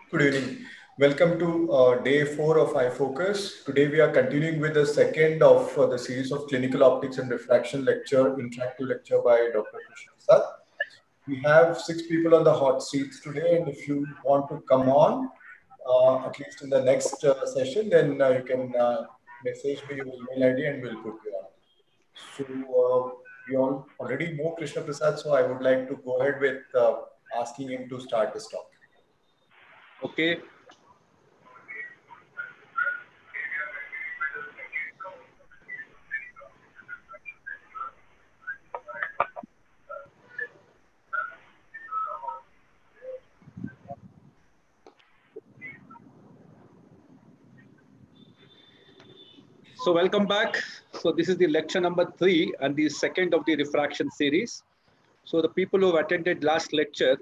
Good evening. Welcome to day 4 of iFocus. Today we are continuing with the second of the series of clinical optics and refraction lecture, interactive lecture by Dr. Krishna Prasad. We have 6 people on the hot seats today, and if you want to come on, at least in the next session, then you can message me your email ID and we'll put you on. So we all already know Krishna Prasad, so I would like to go ahead with asking him to start this talk. Okay. So welcome back. So this is the lecture number 3 and the second of the refraction series. So the people who have attended last lecture,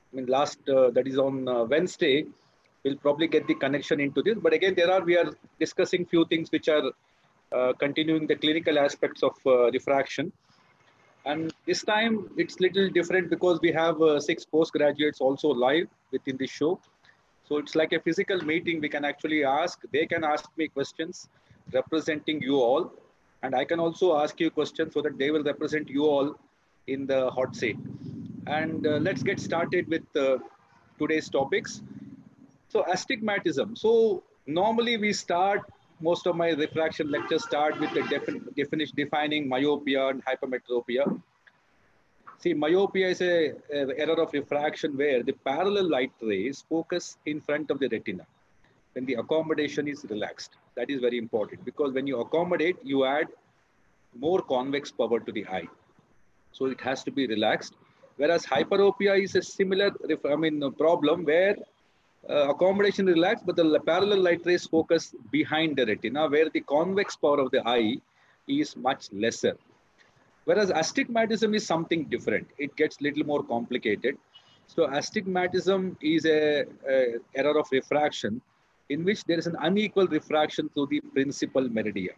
that is on Wednesday, will probably get the connection into this. But again, we are discussing few things which are continuing the clinical aspects of refraction. And this time it's little different because we have 6 postgraduates also live within the show. So it's like a physical meeting. We can actually ask, they can ask me questions representing you all. And I can also ask you questions so that they will represent you all in the hot seat. And let's get started with today's topics. So astigmatism. So normally we start, most of my refraction lectures start with the defining myopia and hypermetropia. See, myopia is a error of refraction where the parallel light rays focus in front of the retina when the accommodation is relaxed. That is very important because when you accommodate, you add more convex power to the eye. So it has to be relaxed. Whereas hyperopia is a similar problem where accommodation relaxed, but the parallel light rays focus behind the retina where the convex power of the eye is much lesser. Whereas astigmatism is something different. It gets little more complicated. So astigmatism is a error of refraction in which there is an unequal refraction through the principal meridia.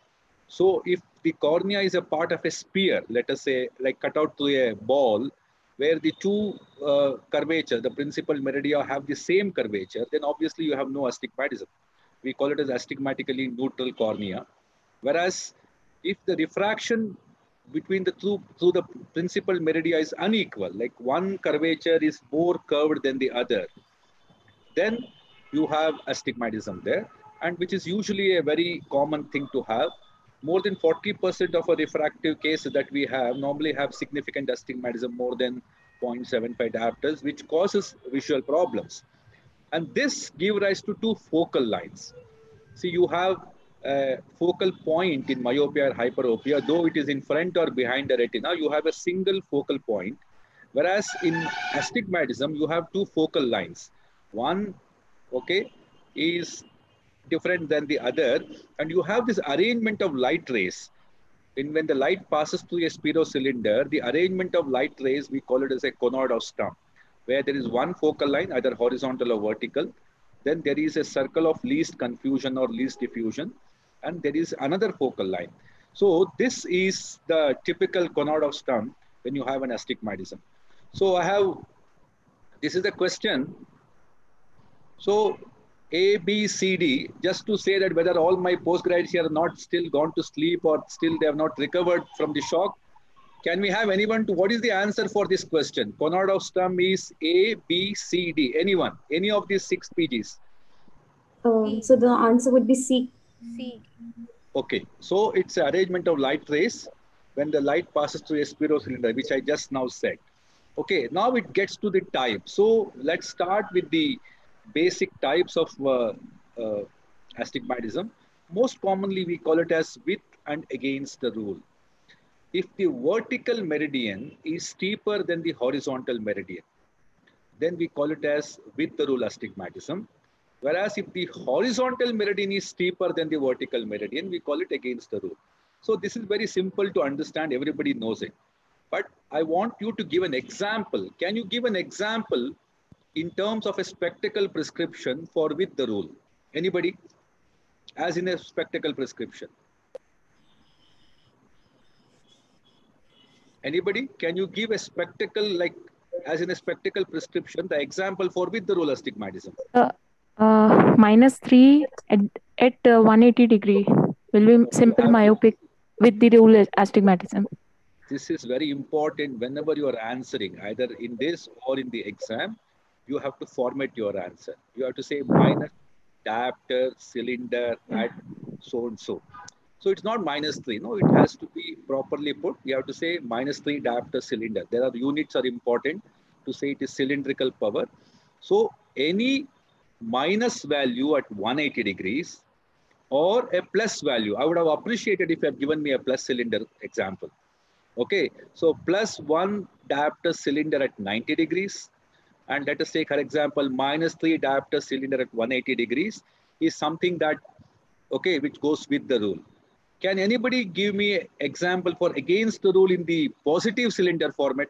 So if the cornea is a part of a sphere, let us say like cut out to a ball, where the two curvature, the principal meridia have the same curvature, then obviously you have no astigmatism. We call it as astigmatically neutral cornea. Whereas if the refraction between the through the principal meridia is unequal, like one curvature is more curved than the other, then you have astigmatism there, and which is usually a very common thing to have. More than 40% of our refractive cases that we have normally have significant astigmatism more than 0.75 diopters, which causes visual problems. And this gives rise to two focal lines. See, you have a focal point in myopia or hyperopia, though it is in front or behind the retina, you have a single focal point. Whereas in astigmatism, you have two focal lines. One, okay, is different than the other, and you have this arrangement of light rays. When the light passes through a spirocylinder, the arrangement of light rays, we call it as a conord of Sturm, where there is one focal line, either horizontal or vertical. Then there is a circle of least confusion or least diffusion, and there is another focal line. So this is the typical conord of Sturm when you have an astigmatism. So this is the question. So A, B, C, D, just to say that whether all my postgraduates here are not still gone to sleep or still they have not recovered from the shock. Can we have anyone what is the answer for this question? Conord of Sturm is A, B, C, D. Anyone? Any of these 6 PGs? So the answer would be C. C. Okay, so it's an arrangement of light rays when the light passes through a spirocylinder, which I just now said. Okay, now it gets to the type. So let's start with the basic types of astigmatism. Most commonly, we call it as with and against the rule. If the vertical meridian is steeper than the horizontal meridian, then we call it as with the rule astigmatism. Whereas if the horizontal meridian is steeper than the vertical meridian, we call it against the rule. So this is very simple to understand. Everybody knows it. But I want you to give an example. Can you give an example in terms of a spectacle prescription for with the rule? Anybody? As in a spectacle prescription. Anybody? Can you give a spectacle like as in a spectacle prescription, the example for with the rule astigmatism. -3 at 180 degree will be simple myopic with the rule astigmatism. This is very important whenever you are answering, either in this or in the exam, you have to format your answer. You have to say minus diopter cylinder at so and so. So it's not -3. No, it has to be properly put. You have to say -3 diopter cylinder. There are units are important to say it is cylindrical power. So any minus value at 180 degrees or a plus value. I would have appreciated if you have given me a plus cylinder example. Okay, so +1 diopter cylinder at 90 degrees. And let us take, for example, -3 diopter cylinder at 180 degrees is something that, okay, which goes with the rule. Can anybody give me an example for against the rule in the positive cylinder format?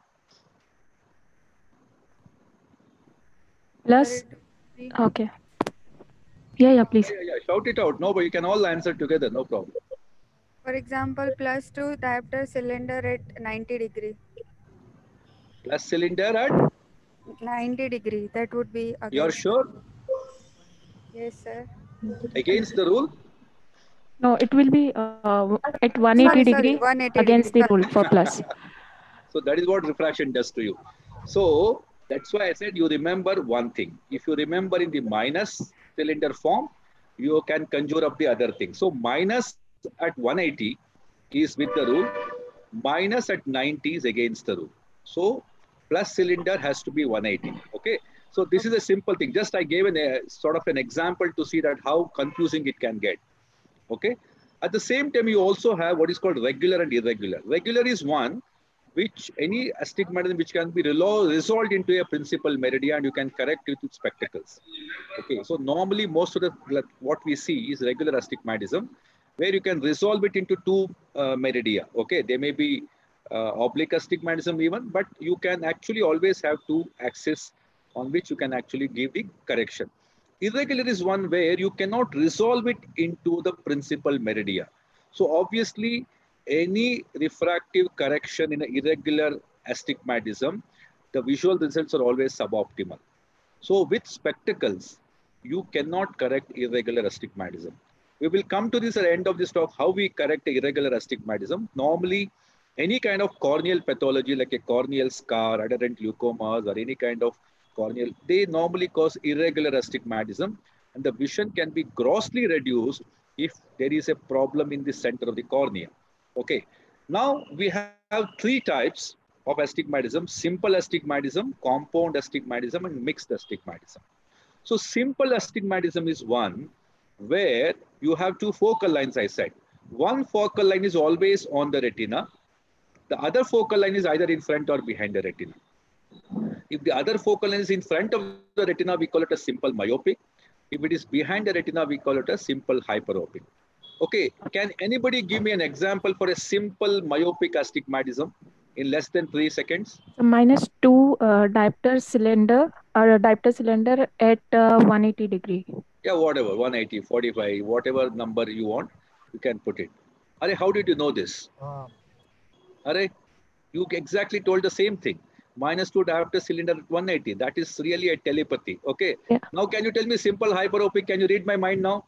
Plus, okay. Yeah, please. Yeah, shout it out. No, but you can all answer together, no problem. For example, +2 diopter cylinder at 90 degree. Plus cylinder at 90 degree. That would be against. You're sure? Yes, sir. Against the rule? No, it will be at 180 degree 180 against degree. the rule for plus. So that is what refraction does to you. So that's why I said you remember one thing. If you remember in the minus cylinder form, you can conjure up the other thing. So minus at 180 is with the rule, minus at 90 is against the rule. So plus cylinder has to be 180. Okay. So this is a simple thing. Just I gave a sort of an example to see that how confusing it can get. Okay. At the same time, you also have what is called regular and irregular. Regular is one which any astigmatism which can be resolved into a principal meridian, and you can correct it with spectacles. Okay, so normally most of the what we see is regular astigmatism, where you can resolve it into two meridia. Okay, they may be oblique astigmatism even, but you can actually always have two axes on which you can actually give the correction. Irregular is one where you cannot resolve it into the principal meridia. So obviously, any refractive correction in an irregular astigmatism, the visual results are always suboptimal. So with spectacles, you cannot correct irregular astigmatism. We will come to this at the end of this talk, how we correct irregular astigmatism. Normally, any kind of corneal pathology like a corneal scar, adherent leukomas, or any kind of corneal, they normally cause irregular astigmatism, and the vision can be grossly reduced if there is a problem in the center of the cornea. Okay, now we have three types of astigmatism: simple astigmatism, compound astigmatism, and mixed astigmatism. So simple astigmatism is one where you have two focal lines, I said. One focal line is always on the retina. The other focal line is either in front or behind the retina. If the other focal line is in front of the retina, we call it a simple myopic. If it is behind the retina, we call it a simple hyperopic. Okay, can anybody give me an example for a simple myopic astigmatism in less than 3 seconds? So -2 diopter cylinder or diopter cylinder at 180 degree. Yeah, whatever, 180, 45, whatever number you want, you can put it. Are, how did you know this? Are, you exactly told the same thing. -2 diopter cylinder at 180. That is really a telepathy. Okay. Yeah. Now, can you tell me simple hyperopic? Can you read my mind now?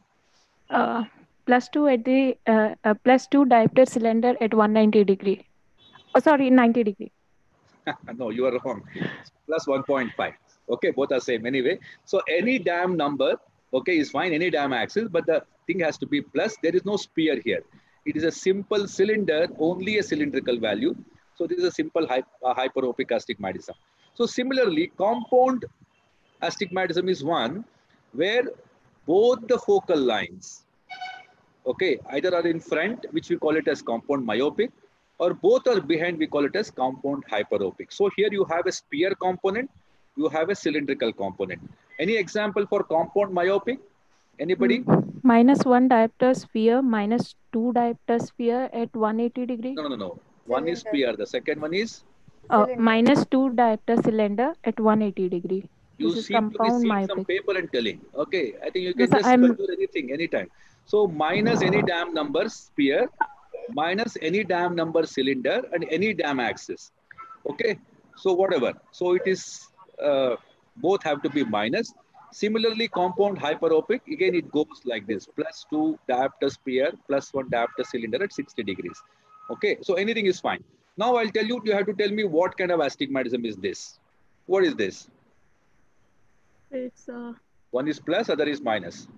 +2 at the +2 diopter cylinder at 190 degree. Oh, sorry, 90 degree. No, you are wrong. Plus 1.5. Okay, both are same anyway. So any damn number, okay, is fine. Any damn axis, but the thing has to be plus. There is no sphere here. It is a simple cylinder, only a cylindrical value. So this is a simple hyperopic astigmatism. So similarly, compound astigmatism is one where both the focal lines, okay, either are in front, which we call it as compound myopic, or both are behind, we call it as compound hyperopic. So here you have a sphere component, you have a cylindrical component. Any example for compound myopic? Anybody? -1 diopter sphere, -2 diopter sphere at 180 degree. No. One is sphere. The second one is? -2 diopter cylinder at 180 degree. You seem to be seeing some paper and telling. Okay, I think you can just do anything, anytime. So minus any damn number sphere, minus any damn number cylinder, and any damn axis. Okay, So whatever. So it is, both have to be minus. Similarly, compound hyperopic, again, it goes like this: +2 diopter sphere, +1 diopter cylinder at 60 degrees. Okay, so anything is fine. Now I'll tell you, you have to tell me what kind of astigmatism is this. What is this? It's One is plus, other is minus.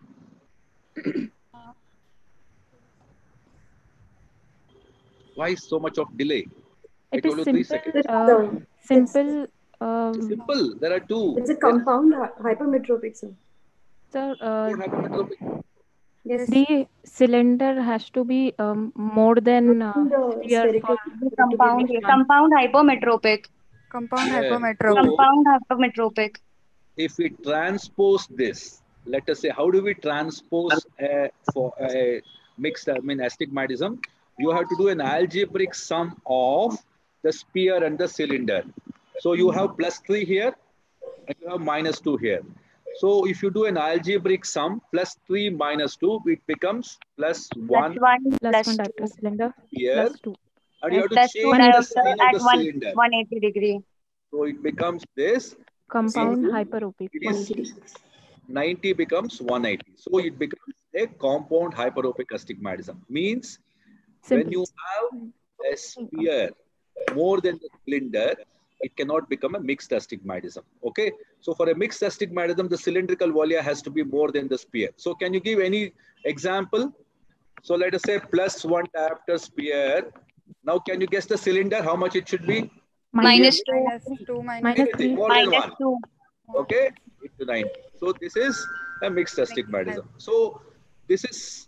Why so much of delay? it told is you 3 simple. seconds. Simple. Simple. There are two. It's a compound hypermetropic, sir. Sir, What hypermetropic? Yes. the cylinder has to be more than The sphere spherical. for Compound, one. compound hypermetropic. Compound Yeah. hypermetropic. Compound hypermetropic. If we transpose this, let us say, how do we transpose for a mixed, astigmatism? You have to do an algebraic sum of the sphere and the cylinder. So you have +3 here and you have -2 here. So if you do an algebraic sum, +3 minus 2, it becomes +1 Plus one diopter cylinder. here. +2. And you have to Plus 2 change the diopter sign of at the cylinder. 180 degree. So it becomes this. Compound into- hyperopic. It is 90 becomes 180. So it becomes a compound hyperopic astigmatism. Means when Simple. you have a sphere more than the cylinder, it cannot become a mixed astigmatism. Okay. So for a mixed astigmatism, the cylindrical volia has to be more than the sphere. So can you give any example? So let us say +1 diopter sphere. Now can you guess the cylinder? How much it should be? Minus 2. -2 Minus Anything 3. more than Minus 1. 2. Okay, into 90. So this is a mixed astigmatism. So this is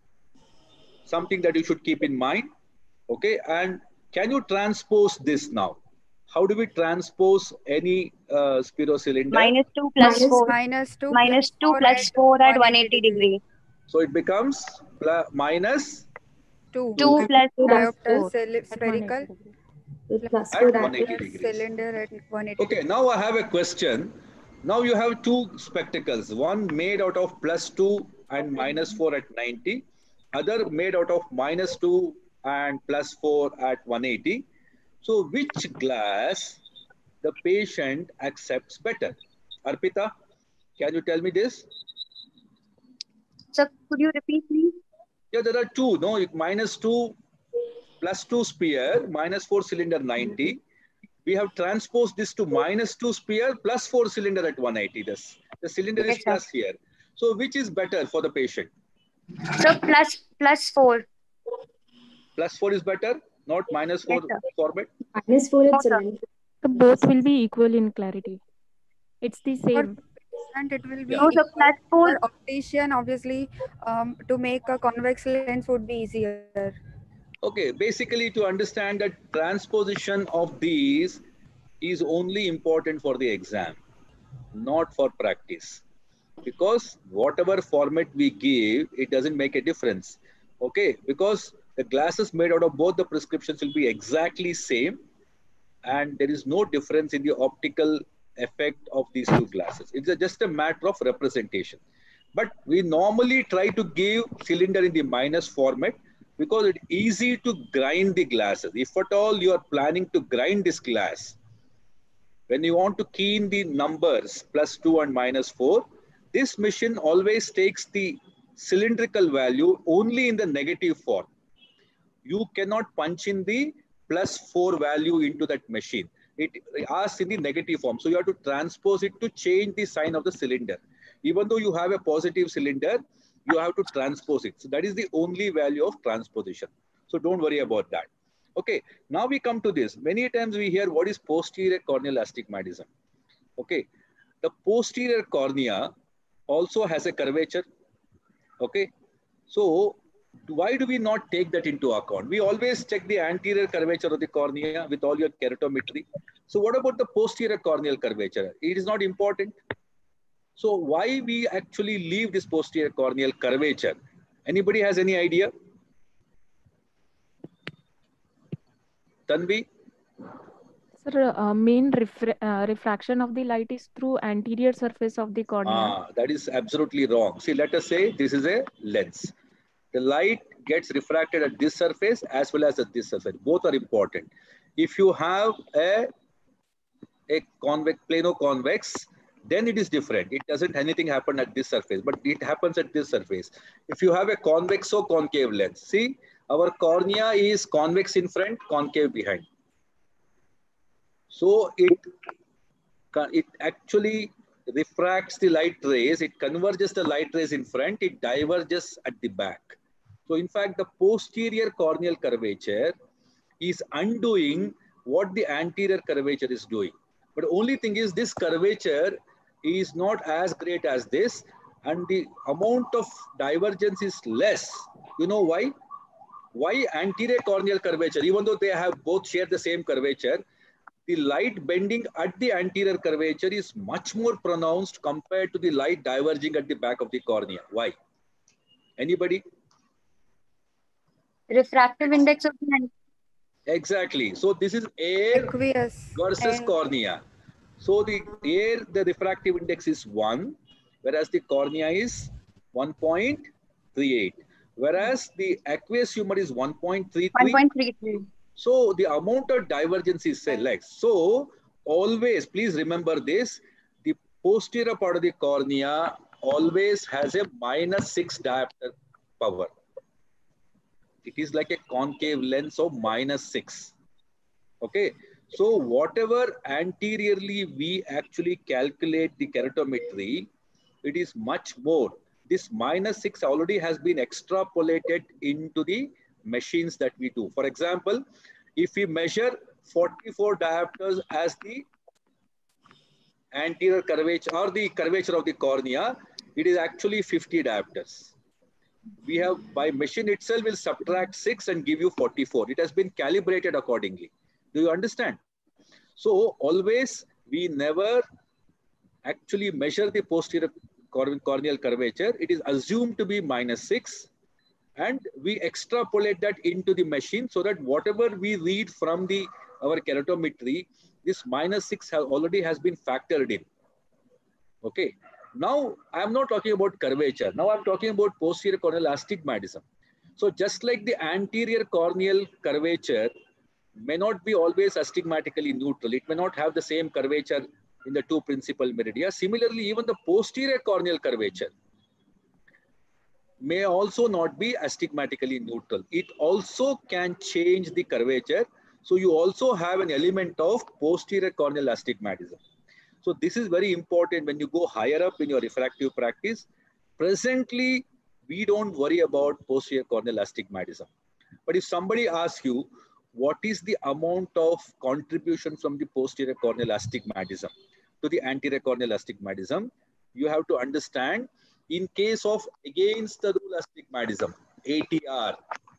something that you should keep in mind. Okay, and can you transpose this now? How do we transpose any spirocylinder? Minus 2 plus 4. -2 Minus 2 plus 4 at 180 degree. So it becomes minus 2 2 plus diopter 4 at spherical 180 degree. Plus at 4 180 diopter. degrees. cylinder at 180. Okay, now I have a question. Now you have two spectacles, one made out of +2 and -4 at 90, other made out of -2 and +4 at 180. So which glass the patient accepts better? Arpita, can you tell me this? Sir, could you repeat please? Yeah, there are two, no? -2, +2 sphere, -4 cylinder 90. We have transposed this to -2 sphere +4 cylinder at 180. The cylinder is Yes, sir. plus here. So which is better for the patient? Sir, plus 4. +4 is better, not -4 Yes, sir. format. -4 No, it's sir. cylinder. So both will be equal in clarity. It's the same. And it will be No, sir, plus 4. for optician, obviously, to make a convex lens would be easier. Okay, basically to understand that transposition of these is only important for the exam, not for practice. Because whatever format we give, it doesn't make a difference. Okay, because the glasses made out of both the prescriptions will be exactly same, and there is no difference in the optical effect of these two glasses. It's just a matter of representation. But we normally try to give cylinder in the minus format because it's easy to grind the glasses. If at all you are planning to grind this glass, when you want to key in the numbers +2 and -4, this machine always takes the cylindrical value only in the negative form. You cannot punch in the +4 value into that machine. It asks in the negative form. So you have to transpose it to change the sign of the cylinder. Even though you have a positive cylinder, you have to transpose it. So that is the only value of transposition. So don't worry about that. Okay, now we come to this. Many times we hear what is posterior corneal astigmatism. Okay, the posterior cornea also has a curvature. Okay, so why do we not take that into account? We always check the anterior curvature of the cornea with all your keratometry. So what about the posterior corneal curvature? It is not important. So why we actually leave this posterior corneal curvature? Anybody has any idea? Tanvi? Sir, main refraction of the light is through anterior surface of the cornea. That is absolutely wrong. See, let us say this is a lens. The light gets refracted at this surface as well as at this surface. Both are important. If you have a a convex, plano-convex, then it is different. It doesn't anything happen at this surface, but it happens at this surface. If you have a convexo-concave lens, see, our cornea is convex in front, concave behind. So it actually refracts the light rays, it converges the light rays in front, it diverges at the back. So in fact, the posterior corneal curvature is undoing what the anterior curvature is doing. But the only thing is this curvature is not as great as this, and the amount of divergence is less. You know why? Why anterior corneal curvature, even though they have both share the same curvature, the light bending at the anterior curvature is much more pronounced compared to the light diverging at the back of the cornea. Why? Anybody? Refractive index of the Exactly. So this is air Aqueous. versus And cornea. So the air, the refractive index is 1, whereas the cornea is 1.38. Whereas the aqueous humor is 1.33. 1.33. So the amount of divergence is less. So always, please remember this, the posterior part of the cornea always has a -6 diopter power. It is like a concave lens of -6. Okay. So whatever anteriorly we actually calculate the keratometry, it is much more. This -6 already has been extrapolated into the machines that we do. For example, if we measure 44 diopters as the anterior curvature or the curvature of the cornea, it is actually 50 diopters. We have, by machine itself, will subtract 6 and give you 44. It has been calibrated accordingly. Do you understand? So always, we never actually measure the posterior corneal curvature. It is assumed to be -6. And we extrapolate that into the machine so that whatever we read from our keratometry, this -6 already has been factored in. Okay. Now, I'm not talking about curvature. Now, I'm talking about posterior corneal astigmatism. So just like the anterior corneal curvature may not be always astigmatically neutral. It may not have the same curvature in the two principal meridia. Similarly, even the posterior corneal curvature may also not be astigmatically neutral. It also can change the curvature. So you also have an element of posterior corneal astigmatism. So this is very important when you go higher up in your refractive practice. Presently, we don't worry about posterior corneal astigmatism. But if somebody asks you, what is the amount of contribution from the posterior corneal astigmatism to the anterior corneal astigmatism, you have to understand, in case of against the rule astigmatism, ATR,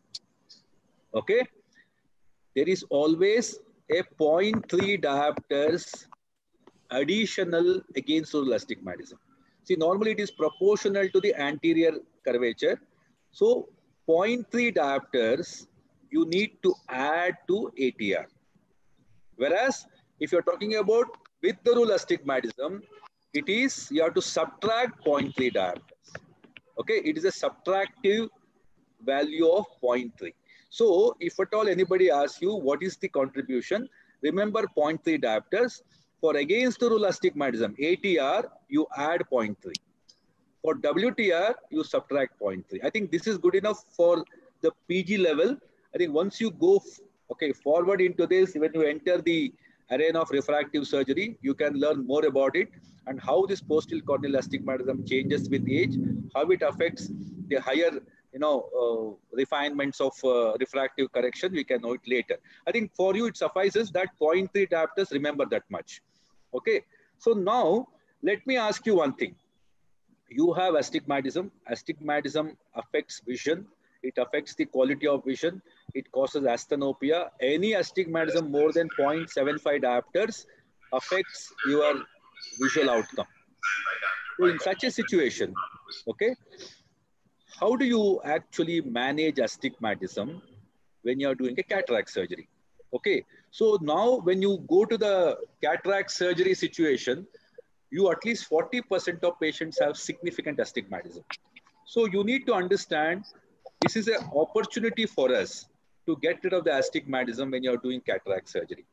okay, there is always a 0.3 diopters additional against rule astigmatism. See, normally it is proportional to the anterior curvature. So 0.3 diopters you need to add to ATR. Whereas if you're talking about with the rule astigmatism, it is, you have to subtract 0.3 diopters. Okay, it is a subtractive value of 0.3. So if at all anybody asks you what is the contribution, remember 0.3 diopters. For against the rule astigmatism, ATR, you add 0.3. For WTR, you subtract 0.3. I think this is good enough for the PG level. I think once you go forward into this, when you enter the arena of refractive surgery, you can learn more about it and how this posterior corneal astigmatism changes with age, how it affects the higher refinements of refractive correction. We can know it later. I think for you, it suffices that 0.3 diopters, remember that much. Okay. So now let me ask you one thing. You have astigmatism. Astigmatism affects vision. It affects the quality of vision. It causes asthenopia. Any astigmatism more than 0.75 diopters affects your visual outcome. So in such a situation, okay, how do you actually manage astigmatism when you're doing a cataract surgery? Okay, so now when you go to the cataract surgery situation, you at least 40% of patients have significant astigmatism. So you need to understand this is an opportunity for us to get rid of the astigmatism when you're doing cataract surgery.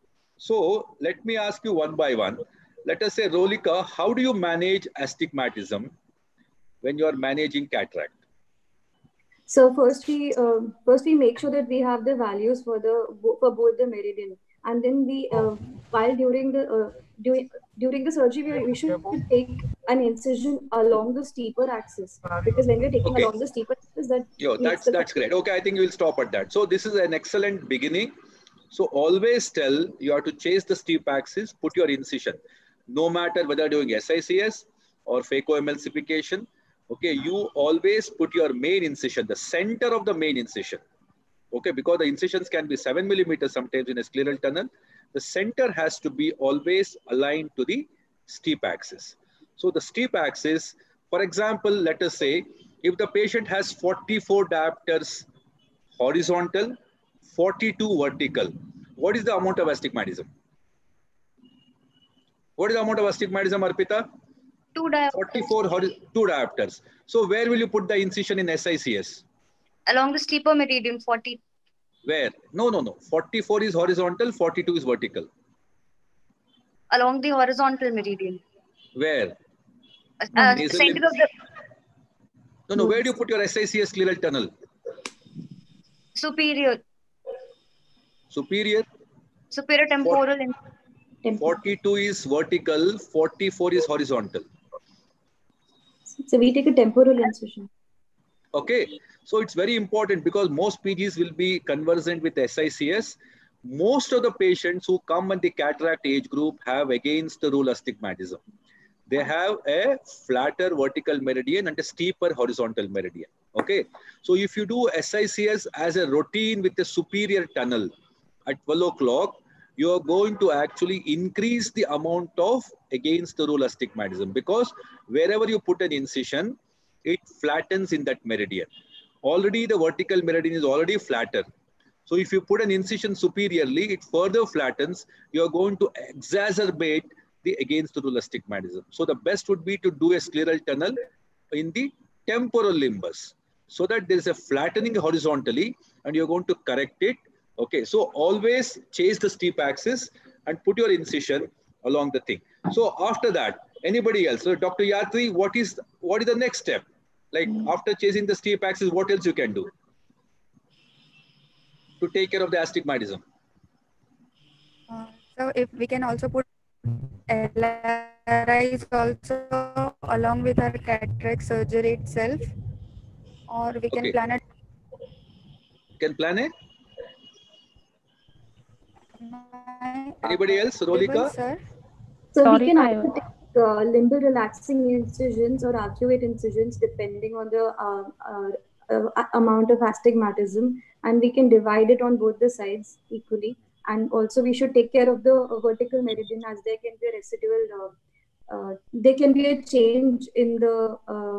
So let me ask you one by one. Let us say, Rolika, how do you manage astigmatism when you are managing cataract? So first we make sure that we have the values for both the meridian, and then while during the surgery we should take an incision along the steeper axis, because when we're taking along the steeper axis, that makes that's great. Okay, I think we will stop at that. So this is an excellent beginning. So always tell you have to chase the steep axis, put your incision, no matter whether doing SICS or phacoemulsification. Okay, you always put your main incision, the center of the main incision. Okay, because the incisions can be 7 millimeters sometimes in a scleral tunnel. The center has to be always aligned to the steep axis. So the steep axis, for example, let us say if the patient has 44 diopters horizontal, 42 vertical, what is the amount of astigmatism? What is the amount of astigmatism, Arpita? 2 diopters. 2 diopters. So where will you put the incision in SICS? Along the steeper meridian, 40. Where? No. 44 is horizontal, 42 is vertical. Along the horizontal meridian. Where? Center of the... No, where do you put your SICS scleral tunnel? Superior. Superior Temporal. 42 is vertical, 44 is horizontal. So we take a temporal incision. Okay, so it's very important because most PGs will be conversant with SICS. Most of the patients who come in the cataract age group have against the rule astigmatism. They have a flatter vertical meridian and a steeper horizontal meridian. Okay, so if you do SICS as a routine with a superior tunnel at 12 o'clock, you are going to actually increase the amount of against the rule astigmatism, because wherever you put an incision, it flattens in that meridian. Already the vertical meridian is already flatter. So if you put an incision superiorly, it further flattens. You are going to exacerbate the against the rule astigmatism. So the best would be to do a scleral tunnel in the temporal limbus, so that there is a flattening horizontally and you're going to correct it. Okay, so always chase the steep axis and put your incision along the thing. So after that, anybody else? So Dr. Yatri, what is the next step? Like after chasing the steep axis, what else you can do to take care of the astigmatism? So if we can also put LRIs also along with our cataract surgery itself, or we can plan it. Can plan it? Anybody else? Rolika? Sir? So we can either take limbal relaxing incisions or arcuate incisions depending on the amount of astigmatism, and we can divide it on both the sides equally. And also we should take care of the vertical meridian, as there can be a residual, there can be a change in the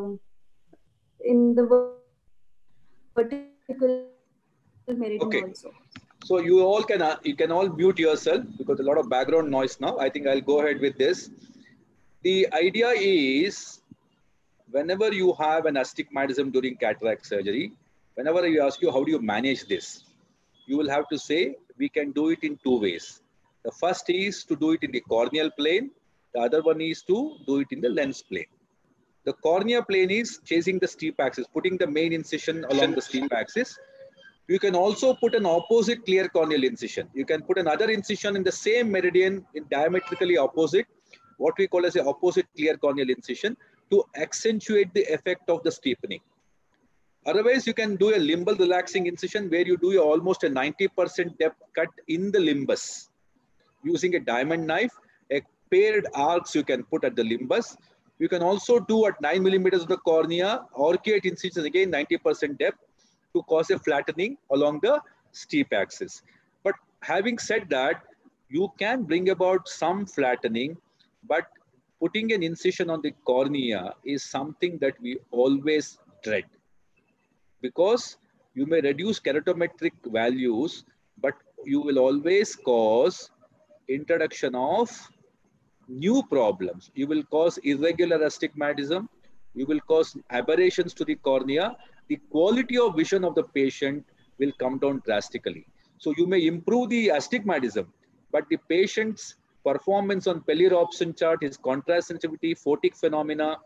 vertical meridian also. So you can all mute yourself because a lot of background noise now. I think I'll go ahead with this. The idea is, whenever you have an astigmatism during cataract surgery, whenever you ask you how do you manage this, you will have to say we can do it in 2 ways. The first is to do it in the corneal plane. The other one is to do it in the lens plane. The cornea plane is chasing the steep axis, putting the main incision along the steep axis. You can also put an opposite clear corneal incision. You can put another incision in the same meridian in diametrically opposite, what we call as an opposite clear corneal incision, to accentuate the effect of the steepening. Otherwise, you can do a limbal relaxing incision where you do almost a 90% depth cut in the limbus using a diamond knife. A paired arcs you can put at the limbus. You can also do at 9 millimeters of the cornea, arcuate incisions, again 90% depth, to cause a flattening along the steep axis. But having said that, you can bring about some flattening, but putting an incision on the cornea is something that we always dread, because you may reduce keratometric values, but you will always cause introduction of new problems. You will cause irregular astigmatism. You will cause aberrations to the cornea. The quality of vision of the patient will come down drastically. So you may improve the astigmatism, but the patient's performance on Pellier-Robson chart, his contrast sensitivity, photic phenomena,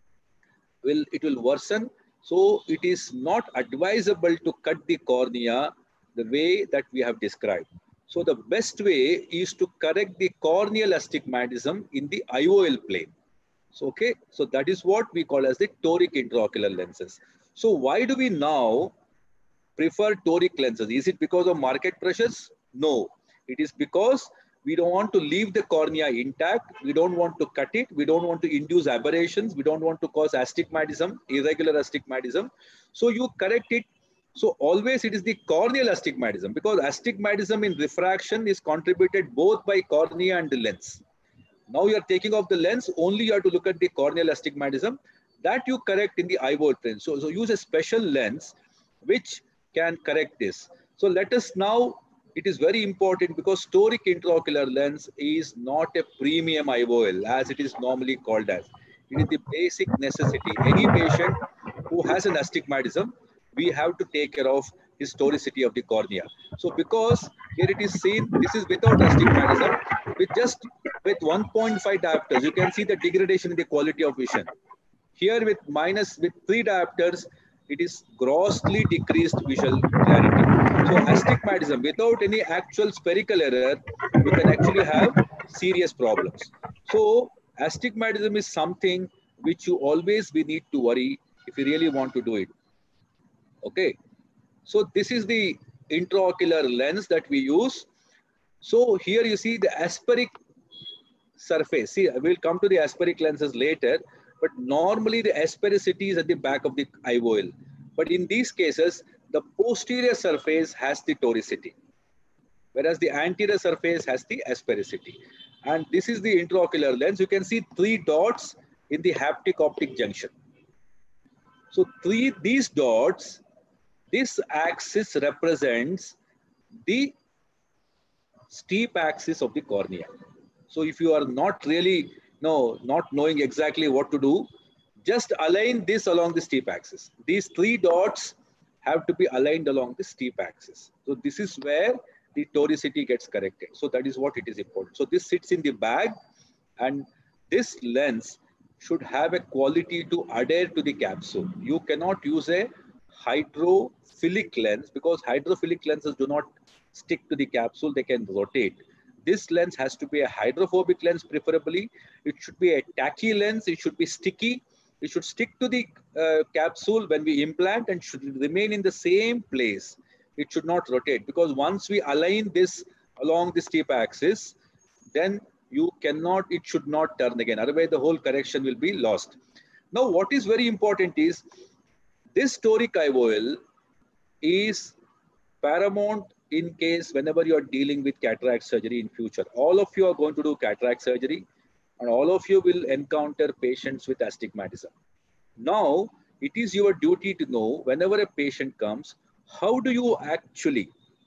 it will worsen. So it is not advisable to cut the cornea the way that we have described. So the best way is to correct the corneal astigmatism in the IOL plane. So, okay, so that is what we call as the toric intraocular lenses. So why do we now prefer toric lenses? Is it because of market pressures? No, it is because we don't want to leave the cornea intact. We don't want to cut it. We don't want to induce aberrations. We don't want to cause astigmatism, irregular astigmatism. So you correct it. So always it is the corneal astigmatism, because astigmatism in refraction is contributed both by cornea and the lens. Now you are taking off the lens, only you have to look at the corneal astigmatism that you correct in the IOL plane. So use a special lens which can correct this. So let us now, it is very important because toric intraocular lens is not a premium IOL as it is normally called as. It is the basic necessity. Any patient who has an astigmatism, we have to take care of his toricity of the cornea. So because here it is seen, this is without astigmatism, with 1.5 diopters, you can see the degradation in the quality of vision. Here with 3 diopters, it is grossly decreased visual clarity. So astigmatism without any actual spherical error, you can actually have serious problems. So astigmatism is something which you always need to worry if you really want to do it. Okay. So this is the intraocular lens that we use. So here you see the aspheric surface. See, we'll come to the aspheric lenses later, but normally the asphericity is at the back of the IOL. But in these cases, the posterior surface has the toricity, whereas the anterior surface has the asphericity. And this is the intraocular lens. You can see 3 dots in the haptic optic junction. So these dots, this axis represents the steep axis of the cornea. So if you are not really, not knowing exactly what to do, just align this along the steep axis. These 3 dots have to be aligned along the steep axis. So this is where the toricity gets corrected. So that is what it is important. So this sits in the bag, and this lens should have a quality to adhere to the capsule. You cannot use a hydrophilic lens because hydrophilic lenses do not stick to the capsule, they can rotate. This lens has to be a hydrophobic lens preferably. It should be a tacky lens, it should be sticky. It should stick to the capsule when we implant and should remain in the same place. It should not rotate, because once we align this along the steep axis, then it should not turn again. Otherwise, the whole correction will be lost. Now, what is very important is this toric IOL is paramount in case whenever you are dealing with cataract surgery in future. All of you are going to do cataract surgery, and all of you will encounter patients with astigmatism. Now, it is your duty to know whenever a patient comes, how do you actually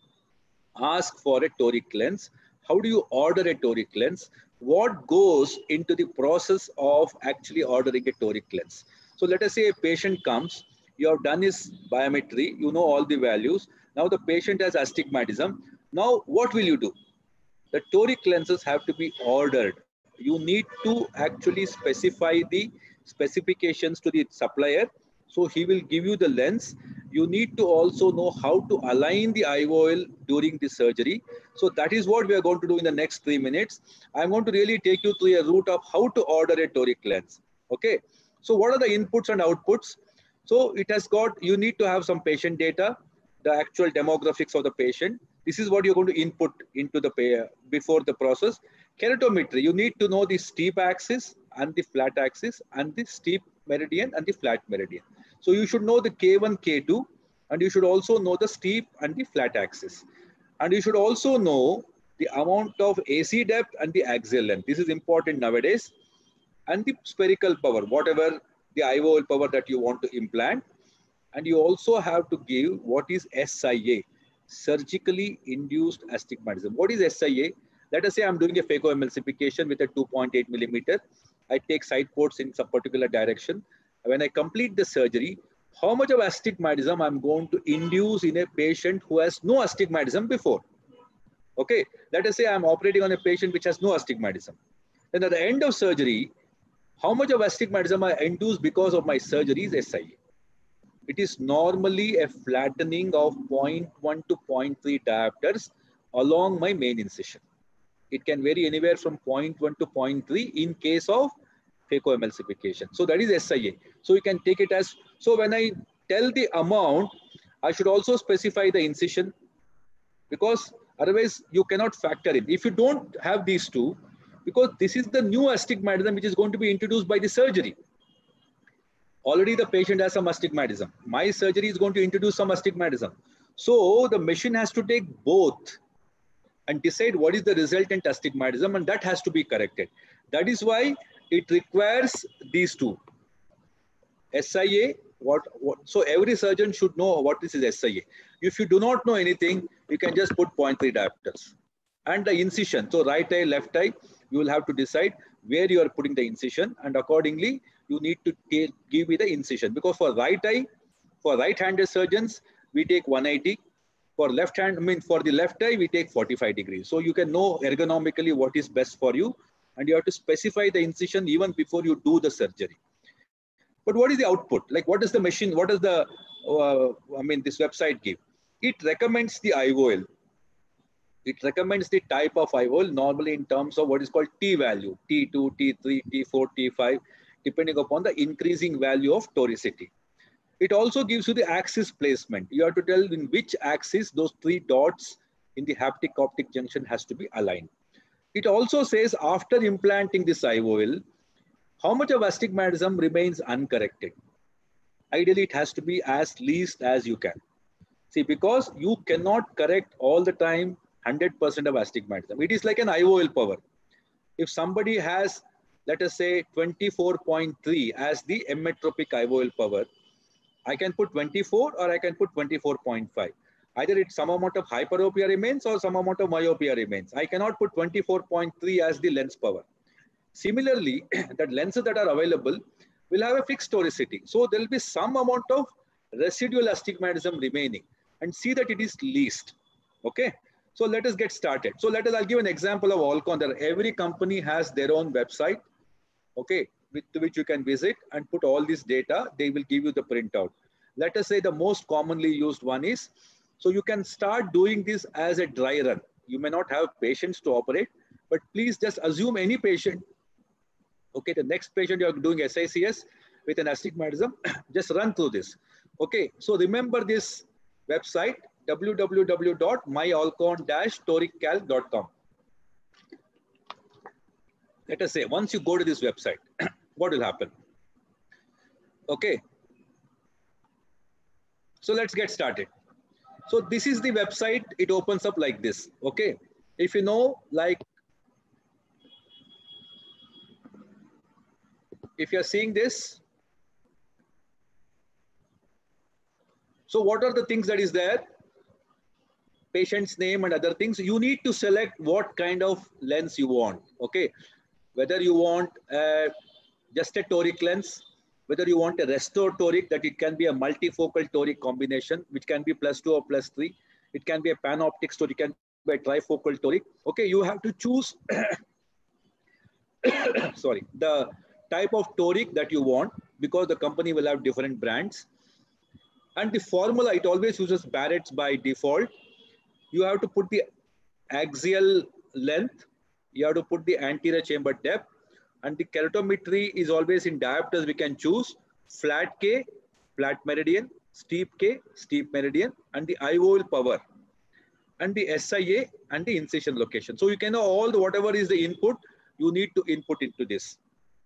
ask for a toric lens? How do you order a toric lens? What goes into the process of actually ordering a toric lens? So let us say a patient comes, you have done his biometry, you know all the values. Now the patient has astigmatism. Now what will you do? The toric lenses have to be ordered. You need to actually specify the specifications to the supplier. So he will give you the lens. You need to also know how to align the IOL during the surgery. So that is what we are going to do in the next 3 minutes. I'm going to really take you through a route of how to order a toric lens. Okay. So what are the inputs and outputs? So it has got, you need to have some patient data, the actual demographics of the patient. This is what you're going to input into the before the process. Keratometry, you need to know the steep axis and the flat axis and the steep meridian and the flat meridian. So you should know the K1, K2, and you should also know the steep and the flat axis. And you should also know the amount of AC depth and the axial length. This is important nowadays. And the spherical power, whatever the IOL power that you want to implant. And you also have to give what is SIA, surgically induced astigmatism. What is SIA? Let us say I'm doing a phacoemulsification with a 2.8 millimeter. I take side ports in some particular direction. When I complete the surgery, how much of astigmatism I'm going to induce in a patient who has no astigmatism before? Okay, let us say I'm operating on a patient which has no astigmatism. Then at the end of surgery, how much of astigmatism I induce because of my surgery is SIA. It is normally a flattening of 0.1 to 0.3 diopters along my main incision. It can vary anywhere from 0.1 to 0.3 in case of phacoemulsification. So that is SIA. So you can take it as, so when I tell the amount, I should also specify the incision, because otherwise you cannot factor in. If you don't have these two, because this is the new astigmatism which is going to be introduced by the surgery. Already the patient has some astigmatism. My surgery is going to introduce some astigmatism. So the machine has to take both and decide what is the resultant astigmatism, and that has to be corrected. That is why it requires these two. SIA, so every surgeon should know what this is SIA. If you do not know anything, you can just put 0.3 diopters. And the incision, so right eye, left eye, you will have to decide where you are putting the incision, and accordingly, you need to give me the incision. Because for right eye, for right-handed surgeons, we take 180. For left hand, for the left eye, we take 45 degrees. So you can know ergonomically what is best for you, and you have to specify the incision even before you do the surgery. But what is the output? Like, what is the machine? What does the, this website give? It recommends the IOL. It recommends the type of IOL normally in terms of what is called T value, T2, T3, T4, T5, depending upon the increasing value of toricity. It also gives you the axis placement. You have to tell in which axis those 3 dots in the haptic optic junction has to be aligned. It also says after implanting this IOL, how much of astigmatism remains uncorrected. Ideally, it has to be as least as you can. See, because you cannot correct all the time 100% of astigmatism. It is like an IOL power. If somebody has, let us say, 24.3 as the emmetropic IOL power, I can put 24 or I can put 24.5. Either it's some amount of hyperopia remains or some amount of myopia remains. I cannot put 24.3 as the lens power. Similarly, that lenses that are available will have a fixed toricity. So there will be some amount of residual astigmatism remaining, and see that it is least. Okay. So let us get started. So I'll give an example of Alcon. Every company has their own website, okay, with which you can visit and put all this data. They will give you the printout. Let us say the most commonly used one is, so you can start doing this as a dry run. You may not have patients to operate, but please just assume any patient. Okay, the next patient you are doing SICS with an astigmatism, just run through this. Okay, so remember this website, www.myalcon-toriccal.com. Let us say, once you go to this website, what will happen? Okay. So let's get started. So this is the website. It opens up like this. Okay. If you know, like, if you're seeing this, so what are the things that is there? Patient's name and other things. You need to select what kind of lens you want. Okay. Whether you want just a toric lens, whether you want a restore toric, that it can be a multifocal toric combination, which can be +2 or +3. It can be a panoptic toric, it can be a trifocal toric. Okay, you have to choose sorry, the type of toric that you want, because the company will have different brands. And the formula, it always uses Barrett's by default. You have to put the axial length, you have to put the anterior chamber depth, and the keratometry is always in diopters. We can choose flat K, flat meridian, steep K, steep meridian, and the IOL power, and the SIA and the incision location. So you can know all the whatever is the input, you need to input into this.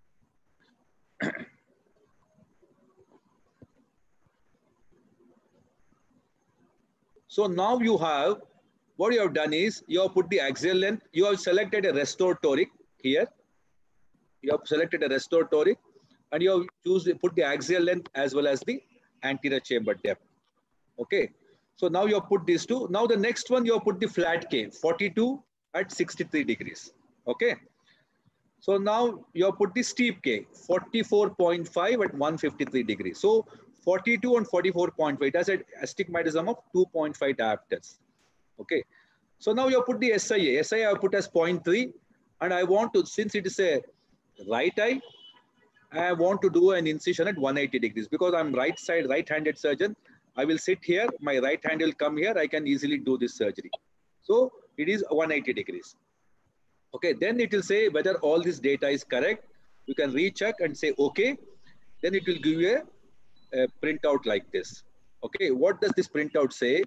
So now you have, what you have done is, you have put the axial length, you have selected a restore toric here. You have selected a restore toric, and you have put the axial length as well as the anterior chamber depth. Okay. So now you have put these two. Now the next one, you have put the flat K, 42 at 63 degrees. Okay. So now you have put the steep K, 44.5 at 153 degrees. So 42 and 44.5, it has an astigmatism of 2.5 diopters. Okay. So now you have put the SIA. SIA I have put as 0.3, and I want to, since it is a right eye, I want to do an incision at 180 degrees because I'm right-handed surgeon. I will sit here, my right hand will come here, I can easily do this surgery. So it is 180 degrees. Okay, then it will say whether all this data is correct. You can recheck and say okay. Then it will give you a printout like this. Okay, what does this printout say?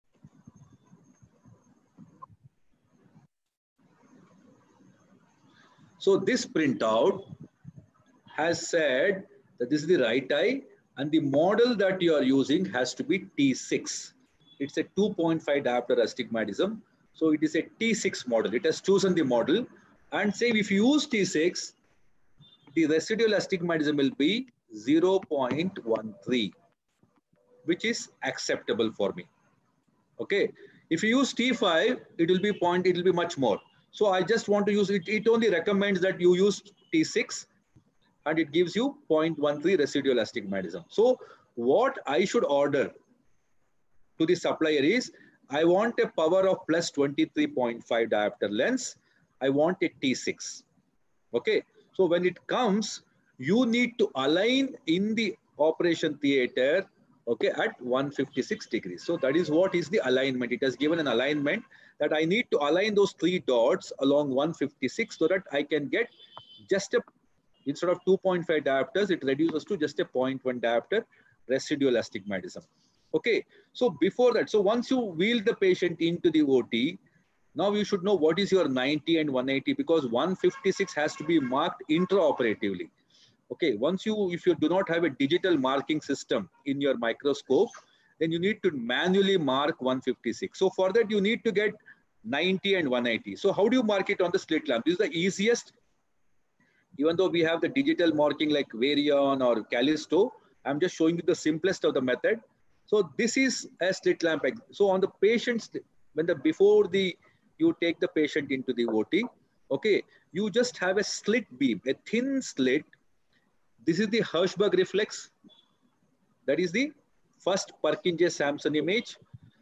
So this printout has said that this is the right eye and the model that you are using has to be T6. It's a 2.5 diopter astigmatism. So it is a T6 model. It has chosen the model and say if you use T6, the residual astigmatism will be 0.13, which is acceptable for me. Okay. If you use T5, it will be much more. So I just want to use it. It only recommends that you use T6 and it gives you 0.13 residual astigmatism. So what I should order to the supplier is, I want a power of plus 23.5 diopter lens. I want a T6. Okay. So when it comes, you need to align in the operation theater, okay, at 156 degrees. So that is what is the alignment. It has given an alignment that I need to align those 3 dots along 156 so that I can get just a, instead of 2.5 diopters, it reduces to just a 0.1 diopter residual astigmatism. Okay, so before that, so once you wheel the patient into the OT, now you should know what is your 90 and 180 because 156 has to be marked intraoperatively. Okay, if you do not have a digital marking system in your microscope, then you need to manually mark 156. So for that, you need to get 90 and 180. So how do you mark it on the slit lamp? This is the easiest. Even though we have the digital marking like Varian or Callisto, I'm just showing you the simplest of the method. So this is a slit lamp. So on the patients, before you take the patient into the OT, okay, you just have a slit beam, a thin slit. This is the Hirschberg reflex. That is the first Purkinje-Sampson image.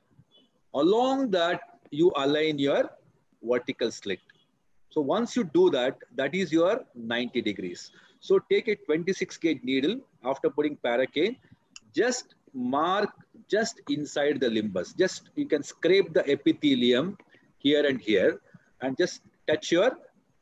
Along that, you align your vertical slit. So once you do that, that is your 90 degrees. So take a 26 gauge needle after putting Paracane, just mark just inside the limbus. Just you can scrape the epithelium here and here and just touch your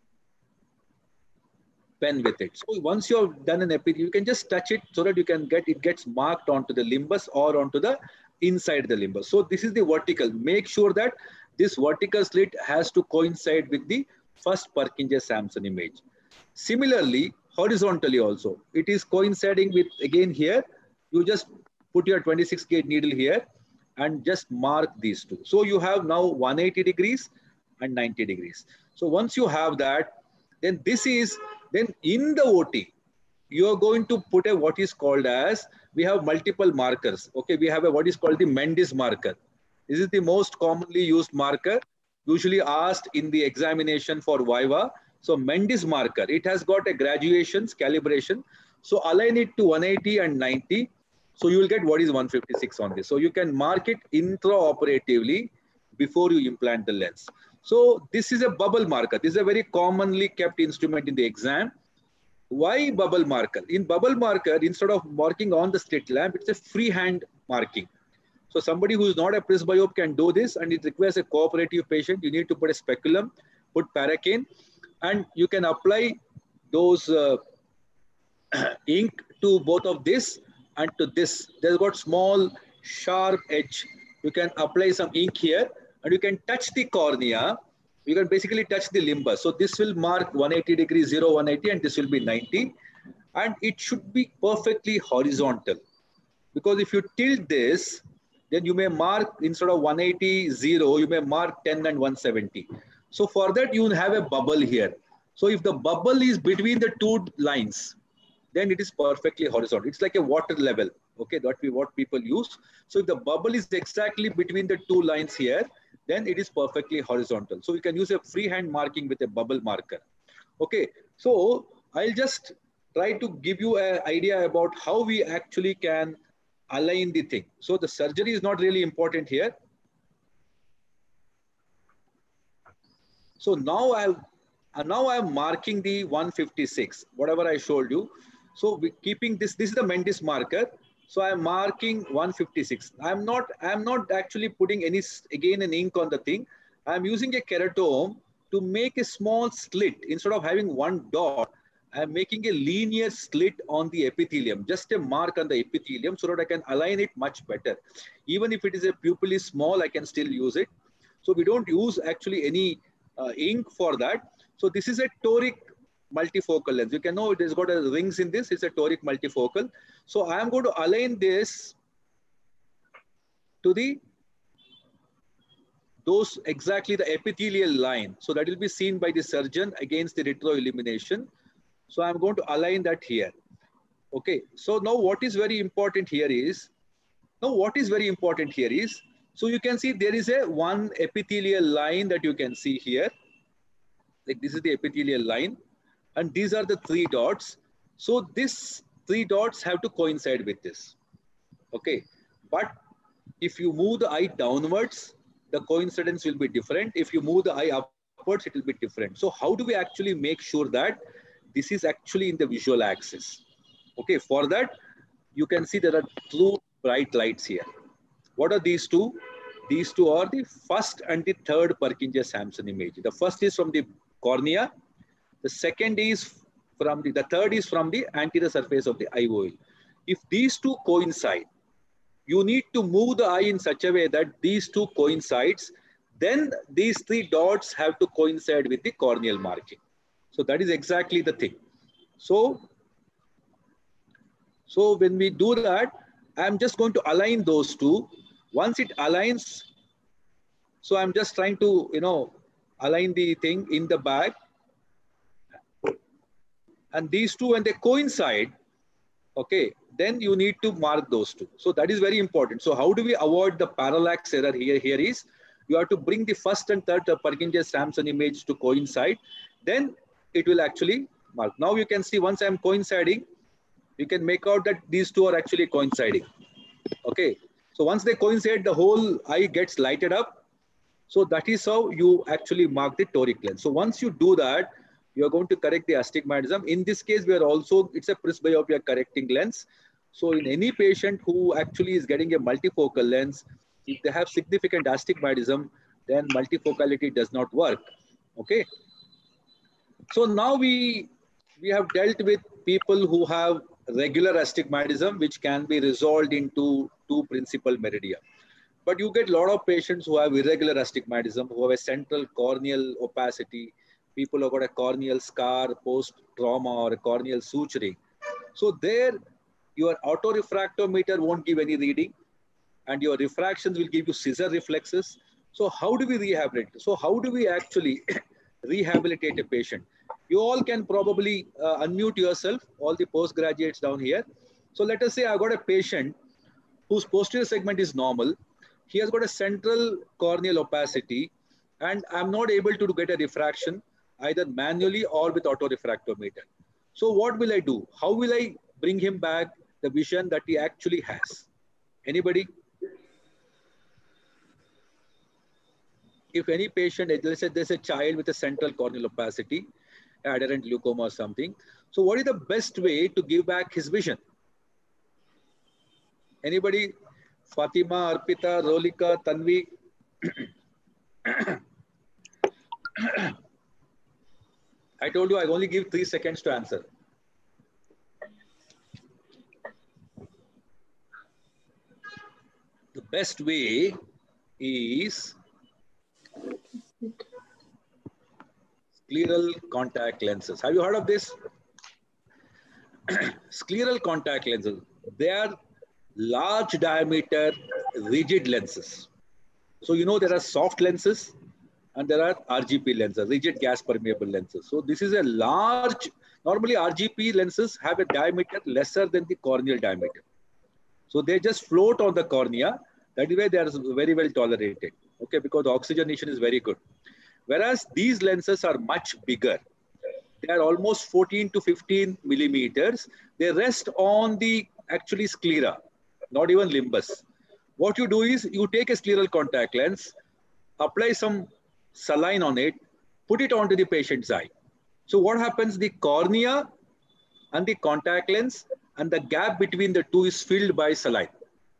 pen with it. So once you have done an epithelium, you can just touch it so that you can it gets marked onto the limbus or onto the inside the limbus. So this is the vertical. Make sure that this vertical slit has to coincide with the first Purkinje-Sampson image. Similarly, horizontally also, it is coinciding with, again here, you just put your 26 gauge needle here and just mark these two. So you have now 180 degrees and 90 degrees. So once you have that, then then in the OT, you are going to put what is called as, we have multiple markers. Okay, we have what is called the Mendes marker. This is the most commonly used marker, usually asked in the examination for Viva. So Mendes marker, it has got a graduations, calibration. So align it to 180 and 90. So you will get what is 156 on this. So you can mark it intraoperatively before you implant the lens. So this is a bubble marker. This is a very commonly kept instrument in the exam. Why bubble marker? In bubble marker, instead of marking on the slit lamp, it's a freehand marking. So somebody who is not a presbyope can do this, and it requires a cooperative patient. You need to put a speculum, put Paracane, and you can apply those ink to both of this and to this. There's got small sharp edge. You can apply some ink here and you can touch the cornea. You can basically touch the limbus. So this will mark 180 degrees, 0, 180, and this will be 90. And it should be perfectly horizontal. Because if you tilt this, then you may mark, instead of 180, 0, you may mark 10 and 170. So for that, you have a bubble here. So if the bubble is between the two lines, then it is perfectly horizontal. It's like a water level, okay, what people use. So if the bubble is exactly between the two lines here, then it is perfectly horizontal. So you can use a freehand marking with a bubble marker. Okay, so I'll just try to give you an idea about how we actually can align the thing. So the surgery is not really important here. So now I'm marking the 156, whatever I showed you. So keeping this is the Mendes marker. So I'm marking 156. I'm not actually putting an ink on the thing. I'm using a keratome to make a small slit. Instead of having one dot, I'm making a linear slit on the epithelium, just a mark on the epithelium so that I can align it much better. Even if it is a pupil is small, I can still use it. So we don't use actually any ink for that. So this is a toric multifocal lens. You can know it has got a rings in this. It's a toric multifocal. So I am going to align this to those exactly the epithelial line. So that will be seen by the surgeon against the retroillumination. So I'm going to align that here. Okay. So now what is very important here is, so you can see there is one epithelial line that you can see here. Like this is the epithelial line, and these are the 3 dots. So these 3 dots have to coincide with this. Okay. But if you move the eye downwards, the coincidence will be different. If you move the eye upwards, it will be different. So how do we actually make sure that this is actually in the visual axis? Okay. For that, you can see there are 2 bright lights here. What are these 2? These 2 are the first and the third Purkinje-Sampson image. The first is from the cornea. The second is from the third is from the anterior surface of the IOL. If these 2 coincide, you need to move the eye in such a way that these 2 coincides. Then these 3 dots have to coincide with the corneal marking. So that is exactly the thing. So when we do that, I'm just going to align those 2. Once it aligns, so I'm just trying to, align the thing in the back. And these 2, when they coincide, okay, then you need to mark those 2. So that is very important. So how do we avoid the parallax error here? Here is, you have to bring the first and third Purkinje-Sampson image to coincide. Then it will actually mark. Now you can see once I'm coinciding, you can make out that these 2 are actually coinciding. Okay. So once they coincide, the whole eye gets lighted up. So that is how you actually mark the toric lens. So once you do that, you are going to correct the astigmatism. In this case, we are also, it's a presbyopia correcting lens. So in any patient who actually is getting a multifocal lens, if they have significant astigmatism, then multifocality does not work. Okay. So now we have dealt with people who have regular astigmatism, which can be resolved into 2 principal meridia. But you get a lot of patients who have irregular astigmatism, who have a central corneal opacity, people who have got a corneal scar post-trauma or a corneal suturing. So there, your autorefractometer won't give any reading, and your refractions will give you scissor reflexes. So how do we rehabilitate? So how do we actually rehabilitate a patient? You all can probably unmute yourself, all the postgraduates down here. So let us say I've got a patient whose posterior segment is normal. He has got a central corneal opacity, and I'm not able to get a refraction either manually or with autorefractometer. So what will I do? How will I bring him back the vision that he actually has? Anybody? If any patient, let's say there's a child with a central corneal opacity, adherent glaucoma or something. So what is the best way to give back his vision? Anybody? Fatima, Arpita, Rolika, Tanvi. I told you I only give 3 seconds to answer. The best way is scleral contact lenses. Have you heard of this? Scleral contact lenses. They are large diameter rigid lenses. So you know there are soft lenses and there are RGP lenses, rigid gas permeable lenses. So this is a large, normally RGP lenses have a diameter lesser than the corneal diameter. So they just float on the cornea. That is why they are very well tolerated. Okay, because the oxygenation is very good. Whereas these lenses are much bigger. They are almost 14 to 15 millimeters. They rest on the actually sclera, not even limbus. What you do is you take a scleral contact lens, apply some saline on it, put it onto the patient's eye. So what happens? The cornea and the contact lens and the gap between the two is filled by saline.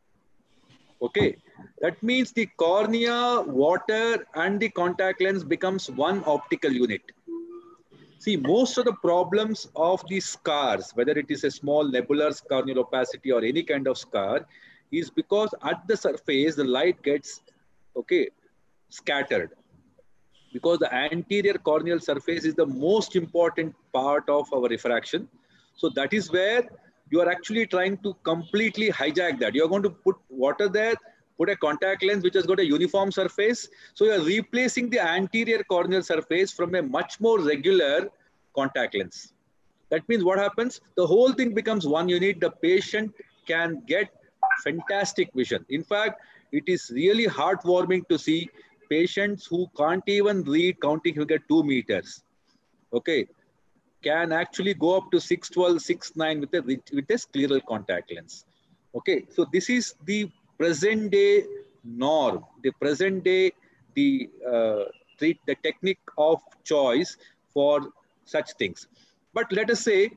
Okay, that means the cornea, water and the contact lens becomes one optical unit. See, most of the problems of the scars, whether it is a small nebular corneal opacity or any kind of scar, is because at the surface, the light gets, okay, scattered. Because the anterior corneal surface is the most important part of our refraction. So that is where you are actually trying to completely hijack that. You're going to put water there, put a contact lens which has got a uniform surface. So you're replacing the anterior corneal surface from a much more regular contact lens. That means what happens? The whole thing becomes one unit. The patient can get fantastic vision. In fact, it is really heartwarming to see patients who can't even read counting figure 2 meters. Okay, can actually go up to 612, 6'9" with a scleral contact lens. Okay, so this is the present day norm, the present day, the technique of choice for such things. But let us say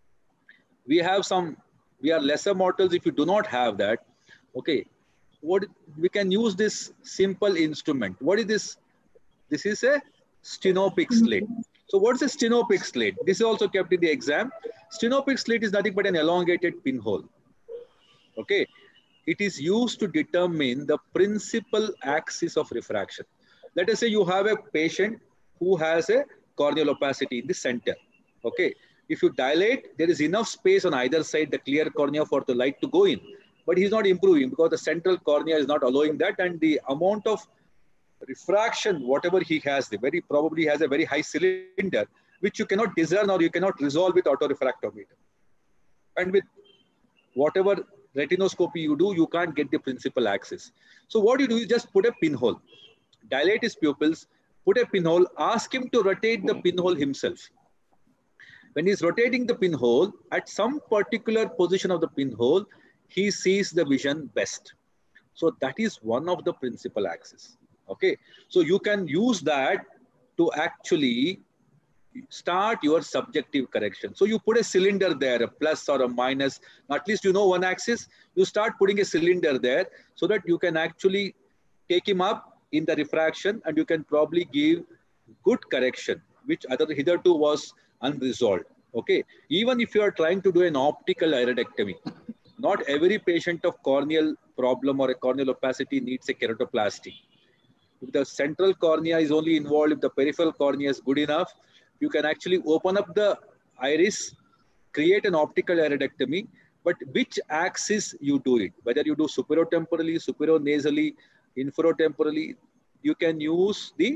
we are lesser mortals if you do not have that. Okay, what we can use this simple instrument. What is this? This is a stenopic slate. So what is a stenopic slate? This is also kept in the exam. Stenopic slate is nothing but an elongated pinhole. Okay, it is used to determine the principal axis of refraction. Let us say you have a patient who has a corneal opacity in the center. Okay, if you dilate, there is enough space on either side, the clear cornea, for the light to go in. But he's not improving because the central cornea is not allowing that, and the amount of refraction, whatever he has, very probably has a very high cylinder, which you cannot discern or you cannot resolve with autorefractometer. And with whatever retinoscopy you do, you can't get the principal axis. So what you do is just put a pinhole, dilate his pupils, put a pinhole, ask him to rotate the pinhole himself. When he's rotating the pinhole, at some particular position of the pinhole, he sees the vision best. So that is one of the principal axes. Okay, so you can use that to actually start your subjective correction. So you put a cylinder there, a plus or a minus, at least you know one axis. You start putting a cylinder there so that you can actually take him up in the refraction, and you can probably give good correction, which hitherto was unresolved. Okay, even if you are trying to do an optical iridectomy, not every patient of corneal problem or a corneal opacity needs a keratoplasty. If the central cornea is only involved, if the peripheral cornea is good enough, you can actually open up the iris, create an optical iridectomy. But which axis you do it, whether you do superotemporally, superonasally, inferotemporally, you can use the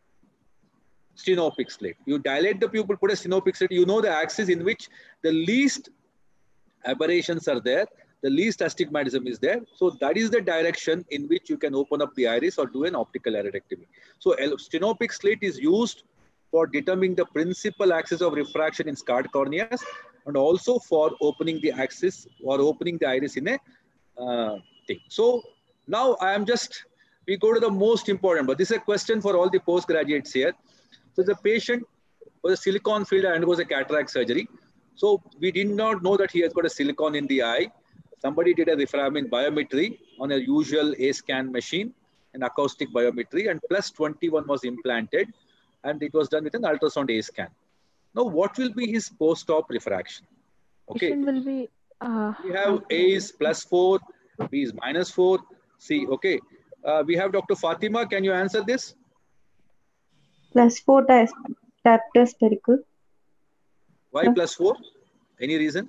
stenopic slate. You dilate the pupil, put a stenopic slate, you know the axis in which the least aberrations are there, the least astigmatism is there. So that is the direction in which you can open up the iris or do an optical iridectomy. So stenopic slate is used for determining the principal axis of refraction in scarred corneas, and also for opening the axis or opening the iris in a thing. So now we go to the most important, but this is a question for all the postgraduates here. So the patient was a silicon filled and undergoes a cataract surgery. So we did not know that he has got a silicon in the eye. Somebody did a reframin biometry on a usual A-scan machine, an acoustic biometry, and plus 21 was implanted, and it was done with an ultrasound A-scan. Now, what will be his post-op refraction? Okay. Will be, we have A is +4, B is -4, C. Okay. We have Dr. Fatima. Can you answer this? +4 diopter spherical. Why +4? Any reason?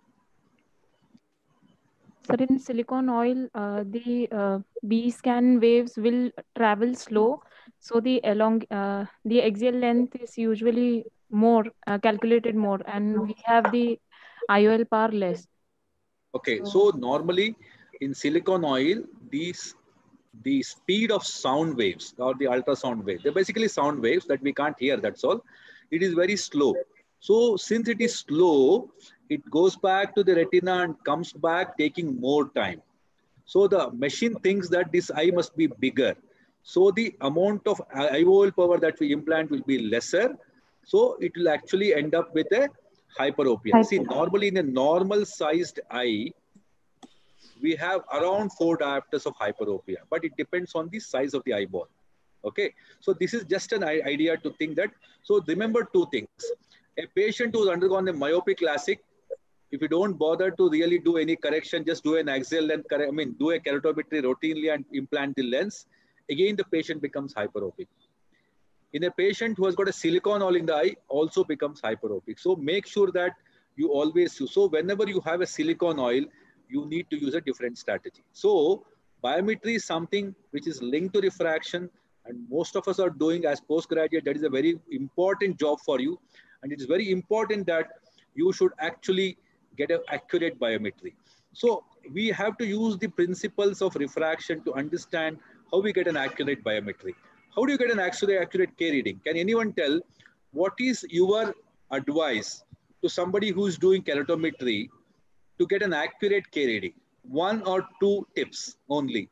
Sir, in silicon oil, the B-scan waves will travel slow. So the axial length is usually more, calculated more, and we have the IOL power less. Okay, so normally in silicon oil, the speed of sound waves or the ultrasound waves, they're basically sound waves that we can't hear, that's all. It is very slow. So since it is slow, it goes back to the retina and comes back taking more time. So the machine thinks that this eye must be bigger. So the amount of IOL power that we implant will be lesser. So it will actually end up with a hyperopia. See, normally in a normal sized eye, we have around 4 diopters of hyperopia, but it depends on the size of the eyeball. Okay, so this is just an idea to think that. So remember 2 things. A patient who's undergone a myopic LASIK, if you don't bother to really do any correction, just do an axial length, do a keratometry routinely and implant the lens, again the patient becomes hyperopic. In a patient who has got a silicone oil in the eye, also becomes hyperopic. So make sure that you always use. So whenever you have a silicone oil, you need to use a different strategy. So biometry is something which is linked to refraction, and most of us are doing as postgraduate. That is a very important job for you. And it is very important that you should actually get an accurate biometry. So we have to use the principles of refraction to understand how we get an accurate biometry. How do you get an accurate K reading? Can anyone tell what is your advice to somebody who's doing keratometry to get an accurate K reading? 1 or 2 tips only.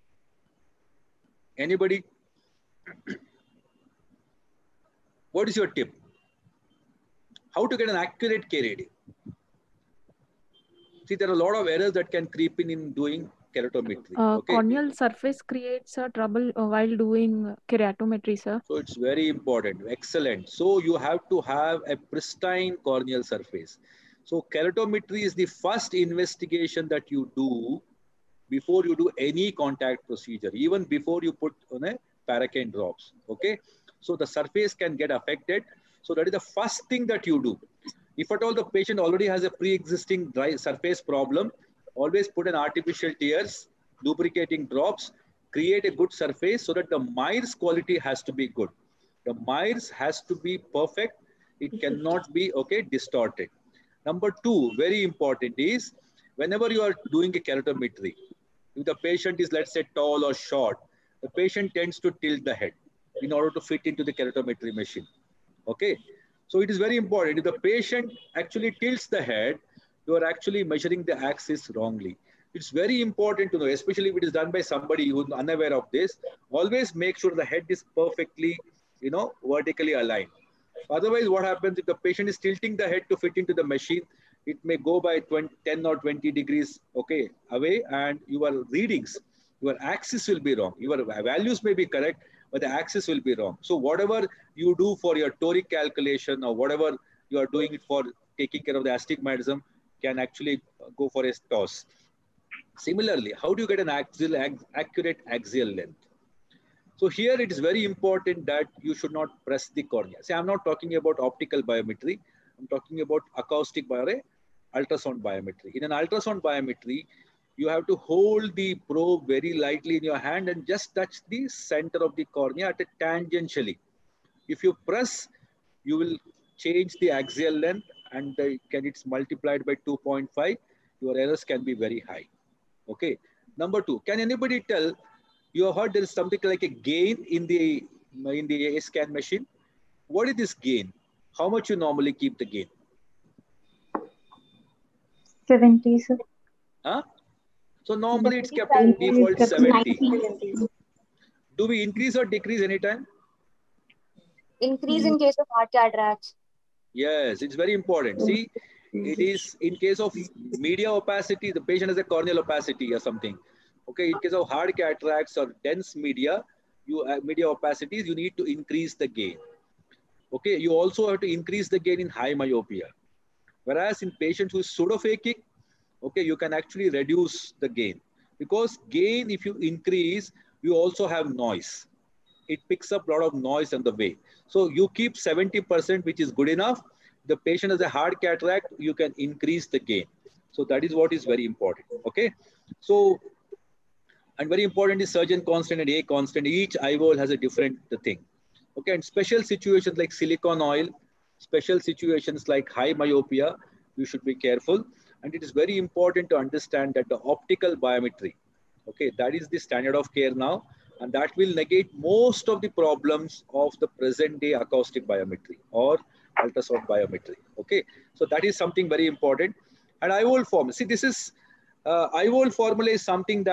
Anybody? What is your tip? How to get an accurate K reading? See, there are a lot of errors that can creep in doing keratometry. Okay? Corneal surface creates trouble while doing keratometry, sir. So it's very important. Excellent. So you have to have a pristine corneal surface. So keratometry is the first investigation that you do before you do any contact procedure, even before you put on a Paracaine drops. Okay. So the surface can get affected. So that is the first thing that you do. If at all the patient already has a pre-existing dry surface problem, always put an artificial tears, lubricating drops, create a good surface so that the Myers quality has to be good. The Myers has to be perfect. It cannot be, okay, distorted. Number 2, very important is whenever you are doing a keratometry, if the patient is, let's say, tall or short, the patient tends to tilt the head in order to fit into the keratometry machine. Okay. So it is very important. If the patient actually tilts the head, you are actually measuring the axis wrongly. It's very important to know, especially if it is done by somebody who is unaware of this, always make sure the head is perfectly, vertically aligned. Otherwise, what happens if the patient is tilting the head to fit into the machine, it may go by 10 or 20 degrees, okay, away, and your readings, your axis will be wrong. Your values may be correct, but the axis will be wrong. So whatever you do for your toric calculation or whatever you are doing it for taking care of the astigmatism can actually go for a toss. Similarly, how do you get an accurate axial length? So here it is very important that you should not press the cornea. See, I'm not talking about optical biometry. I'm talking about acoustic ultrasound biometry. In an ultrasound biometry, you have to hold the probe very lightly in your hand and just touch the center of the cornea at a tangentially. If you press, you will change the axial length, and it's multiplied by 2.5. Your errors can be very high. Okay. Number 2, can anybody tell, you have heard there is something like a gain in the A-scan machine. What is this gain? How much you normally keep the gain? 70, sir. Huh? So normally it's kept in default 70. Do we increase or decrease anytime? Increase in case of hard cataracts. Yes, it's very important. See, it is in case of media opacity, the patient has a corneal opacity or something. Okay, in case of hard cataracts or dense media, media opacities, you need to increase the gain. Okay, you also have to increase the gain in high myopia. Whereas in patients who is pseudophakic, okay, you can actually reduce the gain. Because gain, if you increase, you also have noise. It picks up a lot of noise on the way. So you keep 70%, which is good enough. The patient has a hard cataract, you can increase the gain. So that is what is very important. Okay. So, and very important is surgeon constant and A constant. Each eyeball has a different thing. Okay. And special situations like silicone oil, special situations like high myopia, you should be careful. And it is very important to understand that the optical biometry, okay, that is the standard of care now. And that will negate most of the problems of the present day acoustic biometry or ultrasound biometry. Okay. So that is something very important. And IOL formula. See, this is IOL formula is something that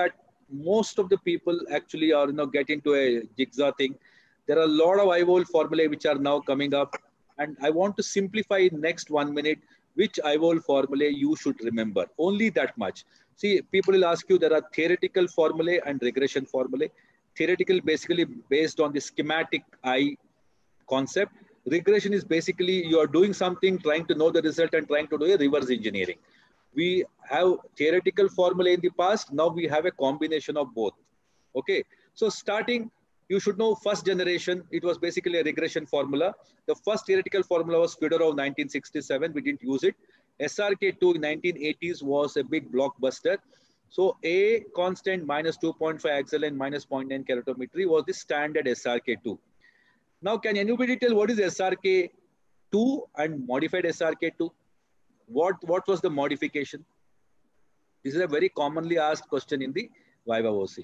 most of the people actually are, get into a jigsaw thing. There are a lot of IVOL formulae which are now coming up, and I want to simplify in next 1 minute which IVOL formulae you should remember. Only that much. See, people will ask you, there are theoretical formulae and regression formulae. Theoretical basically based on the schematic eye concept. Regression is basically you are doing something, trying to know the result and trying to do a reverse engineering. We have theoretical formula in the past. Now we have a combination of both. Okay. So starting, you should know first generation, it was basically a regression formula. The first theoretical formula was Fedorov 1967. We didn't use it. SRK2 in 1980s was a big blockbuster. So A constant minus 2.5 axial length minus 0.9 keratometry was the standard SRK2. Now, can anybody tell what is SRK2 and modified SRK2? What was the modification? This is a very commonly asked question in the Viva OC.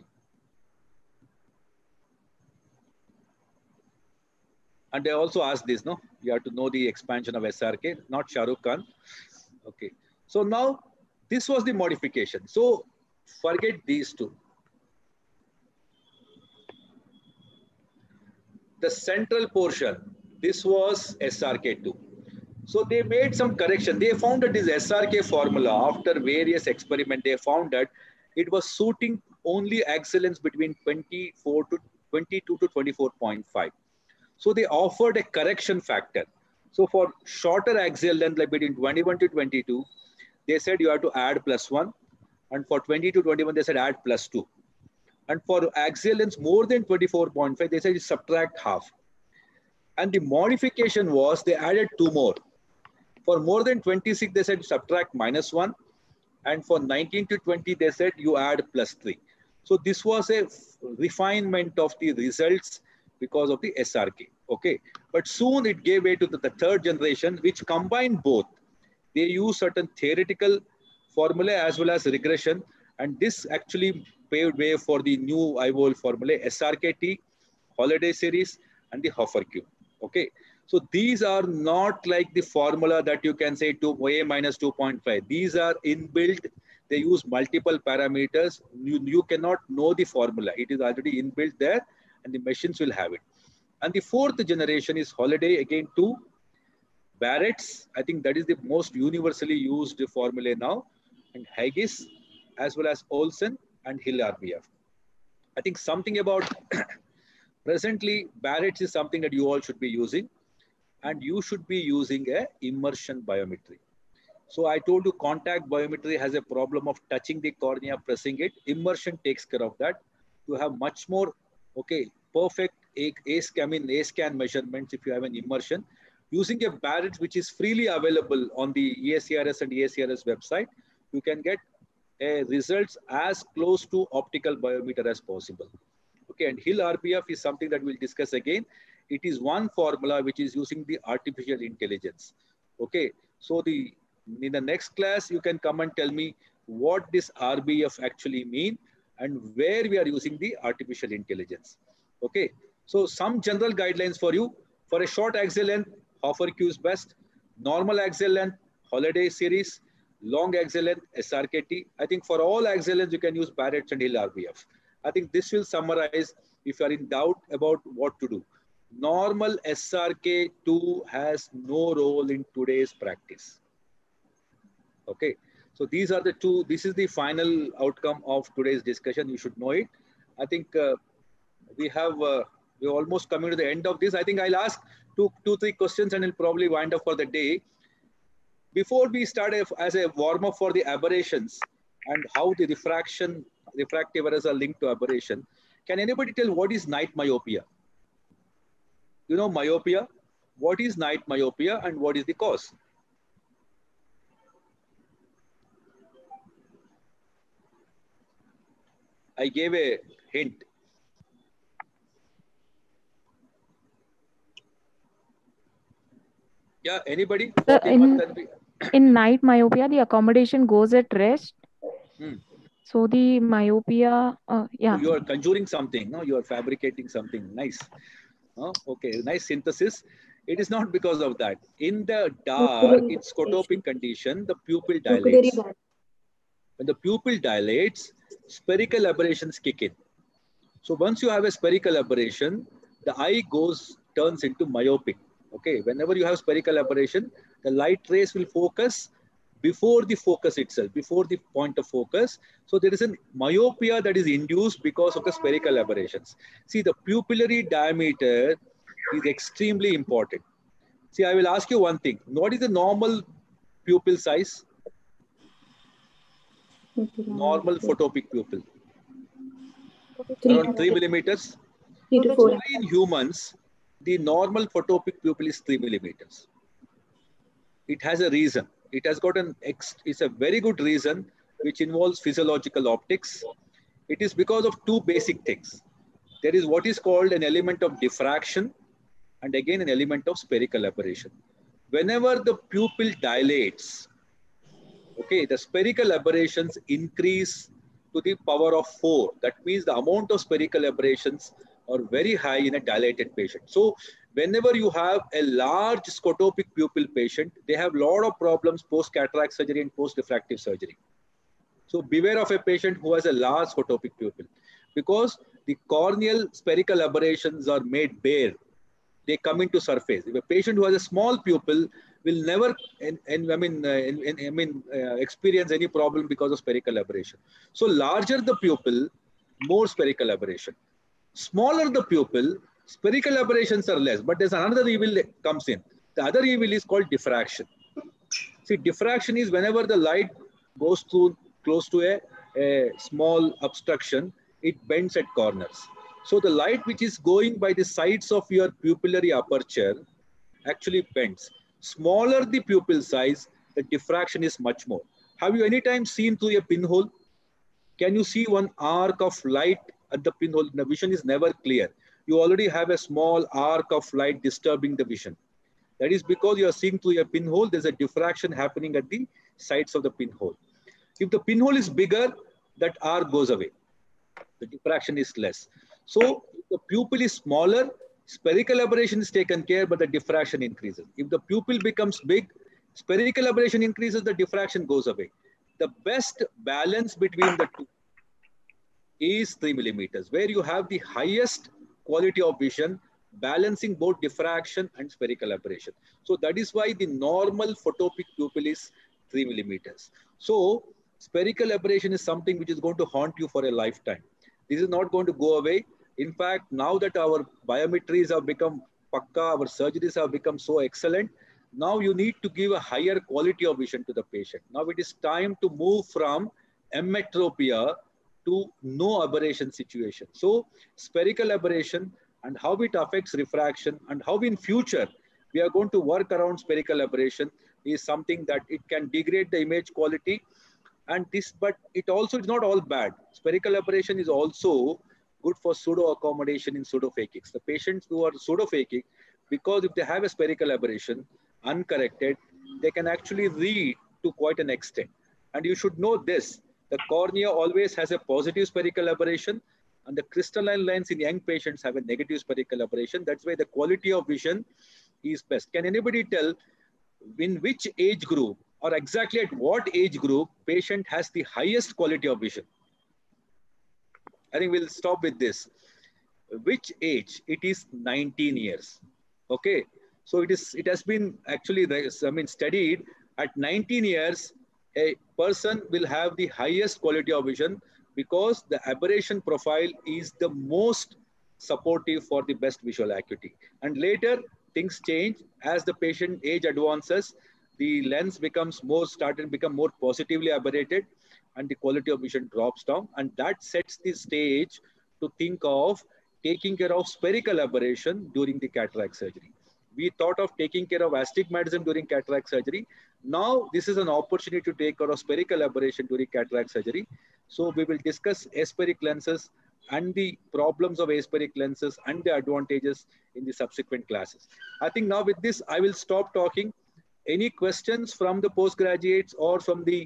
And they also asked this, no? You have to know the expansion of SRK, not Shah Rukh Khan. Okay. So now this was the modification. So forget these two. The central portion, this was SRK2. So they made some correction. They found that this SRK formula, after various experiments, they found that it was suiting only axial lengths between 22 to 24.5. So they offered a correction factor. So for shorter axial length, like between 21 to 22, they said you have to add +1. And for 20 to 21, they said add +2. And for axial lengths more than 24.5, they said you subtract half. And the modification was they added 2 more. For more than 26, they said subtract -1. And for 19 to 20, they said you add +3. So this was a refinement of the results because of the SRK. Okay. But soon it gave way to the third generation, which combined both. They use certain theoretical formula as well as regression. And this actually paved way for the new IVOL formula, SRKT, Holiday series, and the Hofer-Q. Okay. So these are not like the formula that you can say A minus 2.5. These are inbuilt. They use multiple parameters. You cannot know the formula. It is already inbuilt there and the machines will have it. And the fourth generation is Holiday, again 2. Barrett's, I think that is the most universally used formula now. And Haggis, as well as Olsen and Hill RBF. I think something about presently Barrett's is something that you all should be using. And you should be using a immersion biometry. So I told you contact biometry has a problem of touching the cornea, pressing it. Immersion takes care of that. You have much more, okay, perfect A-scan measurements if you have an immersion. Using a Barrett's, which is freely available on the ESCRS and ESCRS website, you can get results as close to optical biometer as possible. Okay, and Hill RBF is something that we'll discuss again. It is one formula which is using the artificial intelligence. Okay, so in the next class, you can come and tell me what this RBF actually mean and where we are using the artificial intelligence. Okay, so some general guidelines for you. For a short axial length, Hofer-Q is best. Normal axial length, Holiday series. Long axial length, SRKT. I think for all axial lengths, you can use Barrett's and Hill RBF. I think this will summarize if you are in doubt about what to do. Normal SRK2 has no role in today's practice. Okay, so these are the two. This is the final outcome of today's discussion. You should know it. I think we're almost coming to the end of this. I think I'll ask two, 3 questions and we'll probably wind up for the day. Before we start as a warm-up for the aberrations and how the refractive errors are linked to aberration, can anybody tell what is night myopia? You know myopia? What is night myopia and what is the cause? I gave a hint. Yeah, anybody? In night myopia, the accommodation goes at rest. So the myopia, yeah. So you are conjuring something, no? You are fabricating something. Nice. Okay, nice synthesis. It is not because of that. In the dark, in scotopic condition, the pupil dilates. When the pupil dilates, spherical aberrations kick in. So once you have a spherical aberration, the eye turns into myopic. Okay, whenever you have spherical aberration, the light rays will focus before the focus itself, before the point of focus. So there is a myopia that is induced because of the spherical aberrations. See, the pupillary diameter is extremely important. See, I will ask you one thing. What is the normal pupil size? Normal photopic pupil. Around 3 millimeters. 3 to 4. In humans, the normal photopic pupil is 3 millimeters. It has a reason. It has got it's a very good reason which involves physiological optics. It is because of two basic things. There is what is called an element of diffraction and again an element of spherical aberration. Whenever the pupil dilates, okay, the spherical aberrations increase to the power of 4. That means the amount of spherical aberrations are very high in a dilated patient. So whenever you have a large scotopic pupil patient, they have a lot of problems post-cataract surgery and post-refractive surgery. So beware of a patient who has a large scotopic pupil because the corneal spherical aberrations are made bare. They come into surface. If a patient who has a small pupil will never experience any problem because of spherical aberration. So larger the pupil, more spherical aberration. Smaller the pupil, spherical aberrations are less, but there's another evil that comes in. The other evil is called diffraction. See, diffraction is whenever the light goes through close to a small obstruction, it bends at corners. So the light which is going by the sides of your pupillary aperture actually bends. Smaller the pupil size, the diffraction is much more. Have you any time seen through a pinhole? Can you see one arc of light at the pinhole? The vision is never clear. You already have a small arc of light disturbing the vision. That is because you are seeing through a pinhole, there's a diffraction happening at the sides of the pinhole. If the pinhole is bigger, that arc goes away. The diffraction is less. So if the pupil is smaller, spherical aberration is taken care, but the diffraction increases. If the pupil becomes big, spherical aberration increases, the diffraction goes away. The best balance between the two is 3 millimeters, where you have the highest quality of vision, balancing both diffraction and spherical aberration. So that is why the normal photopic pupil is 3 millimeters. So spherical aberration is something which is going to haunt you for a lifetime. This is not going to go away. In fact, now that our biometries have become pakka, our surgeries have become so excellent, now you need to give a higher quality of vision to the patient. Now it is time to move from emmetropia to no aberration situation. So spherical aberration and how it affects refraction and how in future we are going to work around spherical aberration is something that it can degrade the image quality. And this, but it also is not all bad. Spherical aberration is also good for pseudo accommodation in pseudophakics. The patients who are pseudophakic, because if they have a spherical aberration uncorrected, they can actually read to quite an extent. And you should know this, the cornea always has a positive spherical aberration and the crystalline lens in young patients have a negative spherical aberration. That's why the quality of vision is best. Can anybody tell in which age group or exactly at what age group patient has the highest quality of vision? I think we'll stop with this. Which age? It is 19 years. Okay. So it has been actually, studied at 19 years, a person will have the highest quality of vision because the aberration profile is the most supportive for the best visual acuity. And later things change as the patient age advances. The lens becomes more positively aberrated and the quality of vision drops down, and that sets the stage to think of taking care of spherical aberration during the cataract surgery. We thought of taking care of astigmatism during cataract surgery. Now this is an opportunity to take care of spherical aberration during cataract surgery. So we will discuss aspheric lenses and the problems of aspheric lenses and the advantages in the subsequent classes. I think now with this, I will stop talking. Any questions from the postgraduates or from the,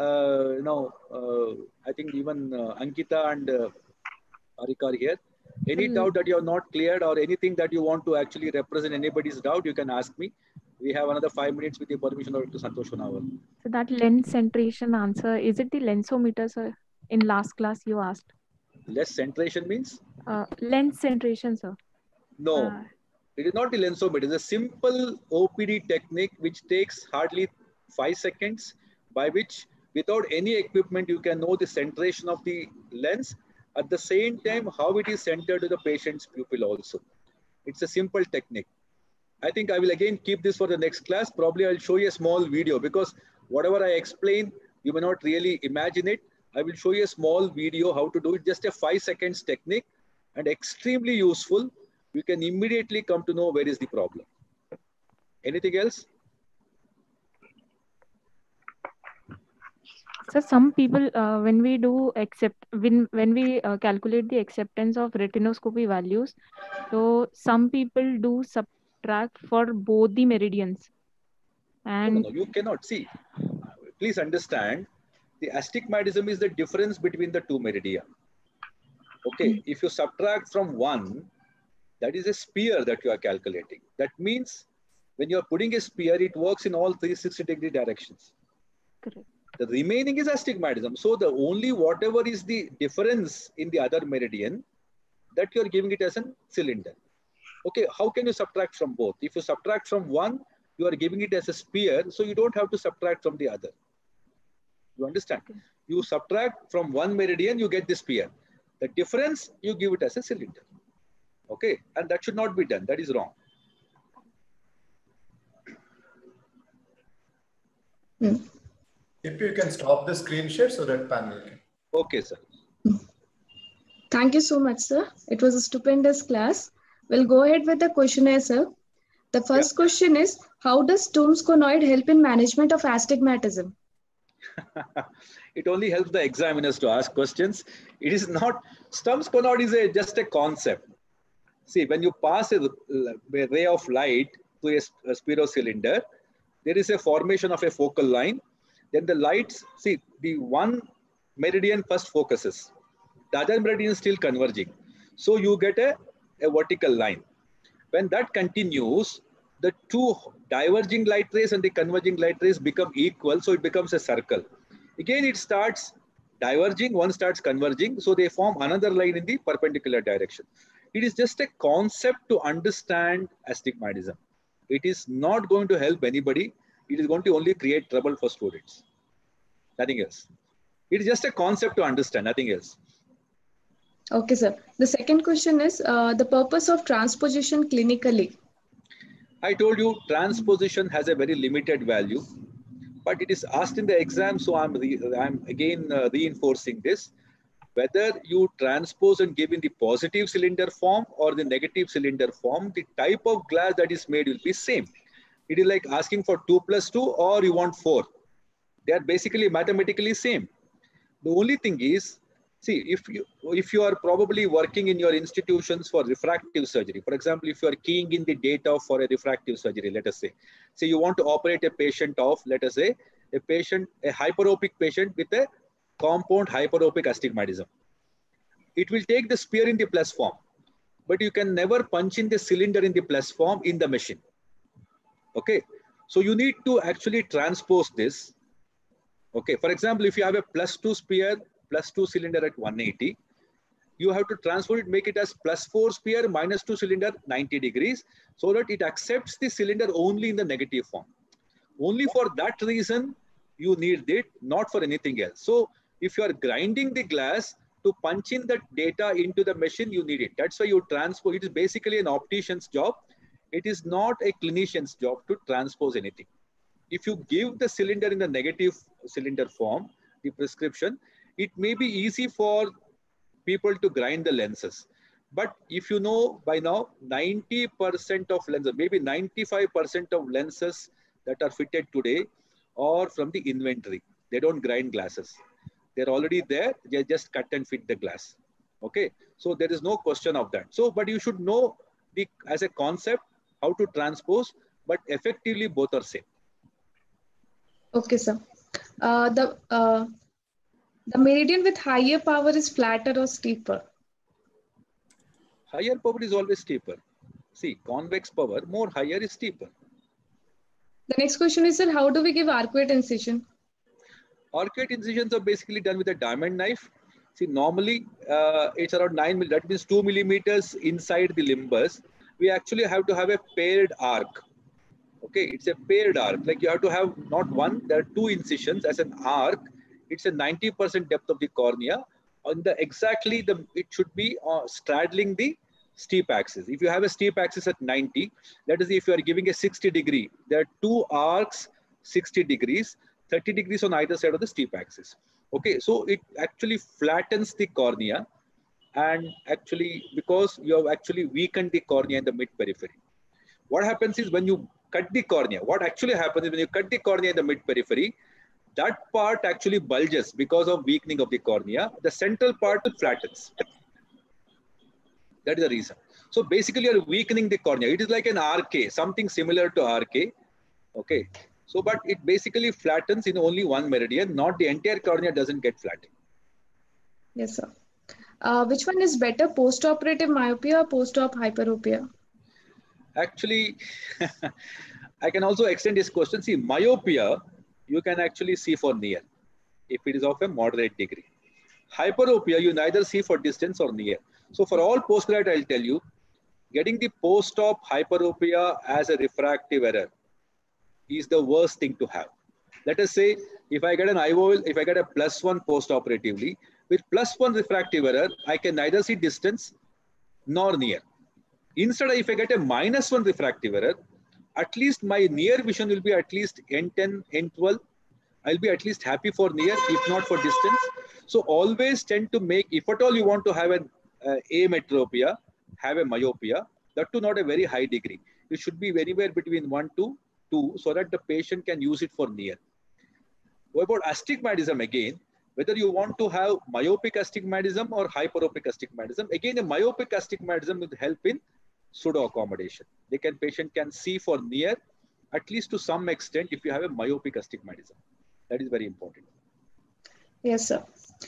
I think even Ankita and Harika are here. Any doubt that you are not cleared or anything that you want to actually represent anybody's doubt, you can ask me. We have another 5 minutes with the permission of Dr. Santosh Sonawal. So that lens centration answer, is it the lensometer, sir? in last class you asked. Less centration means? Lens centration, sir. No, it is not the lensometer. It is a simple OPD technique which takes hardly 5 seconds, by which without any equipment you can know the centration of the lens, at the same time how it is centered to the patient's pupil also. It's a simple technique. I think I will again keep this for the next class. Probably I'll show you a small video, because whatever I explain, you may not really imagine it. I will show you a small video how to do it, just a 5 seconds technique, and extremely useful. You can immediately come to know where is the problem. Anything else? So some people, when we do when we calculate the acceptance of retinoscopy values, so some people do subtract for both the meridians. And no, you cannot see. Please understand, the astigmatism is the difference between the two meridia. Okay, if you subtract from one, that is a sphere that you are calculating. That means when you are putting a sphere, it works in all 360-degree directions. correct. The remaining is astigmatism. So the only whatever is the difference in the other meridian, that you are giving it as a cylinder. Okay, how can you subtract from both? If you subtract from one, you are giving it as a sphere, so you don't have to subtract from the other. You understand? Okay. You subtract from one meridian, you get the sphere. The difference, you give it as a cylinder. Okay, and that should not be done. That is wrong. If you can stop the screen share so that panel can. Okay, sir. Thank you so much, sir. It was a stupendous class. We'll go ahead with the questionnaire, sir. The first question is, how does Sturm's conoid help in management of astigmatism? It only helps the examiners to ask questions. It is not, Sturm's conoid is just a concept. See, when you pass a ray of light to a spirocylinder, there is a formation of a focal line. Then the lights, see, the one meridian first focuses. The other meridian is still converging. So you get a vertical line. When that continues, the two diverging light rays and the converging light rays become equal. So it becomes a circle. Again, it starts diverging, one starts converging. So they form another line in the perpendicular direction. It is just a concept to understand astigmatism. It is not going to help anybody. It is going to only create trouble for students. Nothing else. It is just a concept to understand, nothing else. Okay, sir. The second question is the purpose of transposition clinically. I told you transposition has a very limited value, but it is asked in the exam. So I'm again reinforcing this. Whether you transpose and give in the positive cylinder form or the negative cylinder form, the type of glass that is made will be same. It is like asking for 2 + 2 or you want 4. They are basically mathematically same. The only thing is, see, if you are probably working in your institutions for refractive surgery, for example, if you are keying in the data for a refractive surgery, let us say you want to operate a patient of, let us say, a hyperopic patient with a compound hyperopic astigmatism. It will take the sphere in the plus form, but you can never punch in the cylinder in the plus form in the machine. Okay, so you need to actually transpose this. Okay, for example, if you have a +2 sphere, +2 cylinder at 180, you have to transpose it, make it as +4 sphere, -2 cylinder, 90 degrees, so that it accepts the cylinder only in the negative form. Only for that reason, you need it, not for anything else. So if you are grinding the glass to punch in that data into the machine, you need it. That's why you transpose. It is basically an optician's job. It is not a clinician's job to transpose anything. If you give the cylinder in the negative cylinder form, the prescription, it may be easy for people to grind the lenses. But if you know by now, 90% of lenses, maybe 95% of lenses that are fitted today are from the inventory. They don't grind glasses. They're already there. They just cut and fit the glass. Okay. So there is no question of that. So, but you should know as a concept how to transpose, but effectively both are same. Okay, sir. The meridian with higher power is flatter or steeper? Higher power is always steeper. See, convex power, more higher is steeper. The next question is, sir, how do we give arcuate incision? Arcuate incisions are basically done with a diamond knife. See, normally it's around 9 mm, that means 2 millimeters inside the limbus. We actually have to have a paired arc. Okay, it's a paired arc. Like you have to have not one, there are 2 incisions as an arc. It's a 90% depth of the cornea. On the exactly the it should be straddling the steep axis. If you have a steep axis at 90, that is if you are giving a 60 degree, there are 2 arcs 60 degrees, 30 degrees on either side of the steep axis. Okay, so it actually flattens the cornea, and actually because you have actually weakened the cornea in the mid periphery. What happens is when you cut the cornea, what actually happens is when you cut the cornea in the mid periphery, that part actually bulges because of weakening of the cornea. The central part flattens. That is the reason. So basically you're weakening the cornea. It is like an RK, something similar to RK. Okay. So, but it basically flattens in only one meridian, not the entire cornea doesn't get flattened. Yes, sir. Which one is better, post-operative myopia or post-op hyperopia? Actually, I can also extend this question. See, myopia, you can actually see for near, if it is of a moderate degree. Hyperopia, you neither see for distance or near. So for all postgrad, I'll tell you, getting the post-op hyperopia as a refractive error is the worst thing to have. Let us say, if I get an IOL, if I get a +1 post-operatively, with +1 refractive error, I can neither see distance nor near. Instead, if I get a -1 refractive error, at least my near vision will be at least N10, N12. I'll be at least happy for near, if not for distance. So always tend to make, if at all you want to have an ametropia, have a myopia, that too not a very high degree. It should be anywhere between 1 to 2 so that the patient can use it for near. What about astigmatism again? Whether you want to have myopic astigmatism or hyperopic astigmatism, again a myopic astigmatism will help in pseudo accommodation. Patient can see for near, at least to some extent, if you have a myopic astigmatism. That is very important. Yes, sir.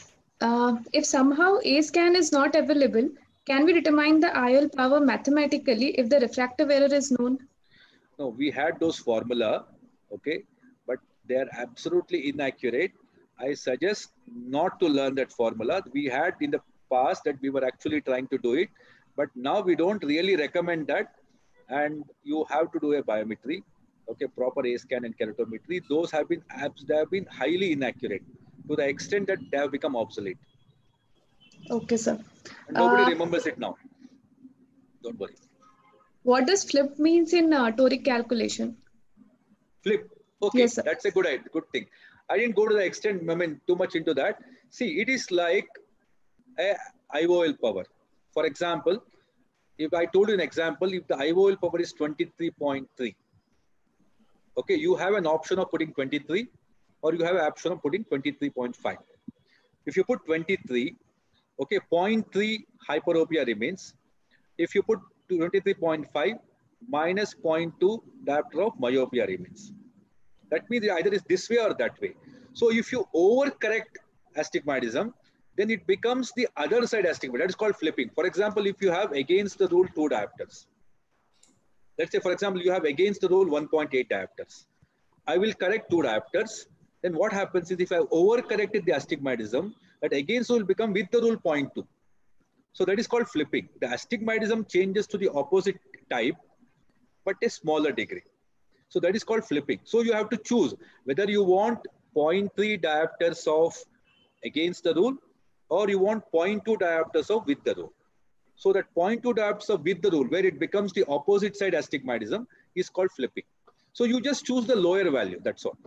If somehow A scan is not available, can we determine the IOL power mathematically if the refractive error is known? No, we had those formula, okay, but they are absolutely inaccurate. I suggest not to learn that formula. We had in the past that we were actually trying to do it, but now we don't really recommend that, and you have to do a biometry, okay, proper A scan and keratometry. Those have been highly inaccurate to the extent that they have become obsolete. Okay, sir. And nobody remembers it now. Don't worry. What does flip means in toric calculation? Flip. Okay, yes, that's a good thing. I didn't go to the extent, I mean, too much into that. See, it is like a IOL power. For example, if I told you an example, if the IOL power is 23.3, okay, you have an option of putting 23 or you have an option of putting 23.5. If you put 23, okay, 0.3 hyperopia remains. If you put 23.5 minus 0.2 diopter of myopia remains. That means either is this way or that way. So if you overcorrect astigmatism, then it becomes the other side astigmatism. That is called flipping. For example, if you have against the rule 2 diopters, let's say, for example, you have against the rule 1.8 diopters. I will correct 2 diopters. Then what happens is if I overcorrected the astigmatism, that against rule will become with the rule 0.2. So that is called flipping. The astigmatism changes to the opposite type, but a smaller degree. So that is called flipping. So you have to choose whether you want 0.3 diopters of against the rule or you want 0.2 diopters of with the rule. So that 0.2 diopters of with the rule, where it becomes the opposite side astigmatism, is called flipping. So you just choose the lower value, that's all.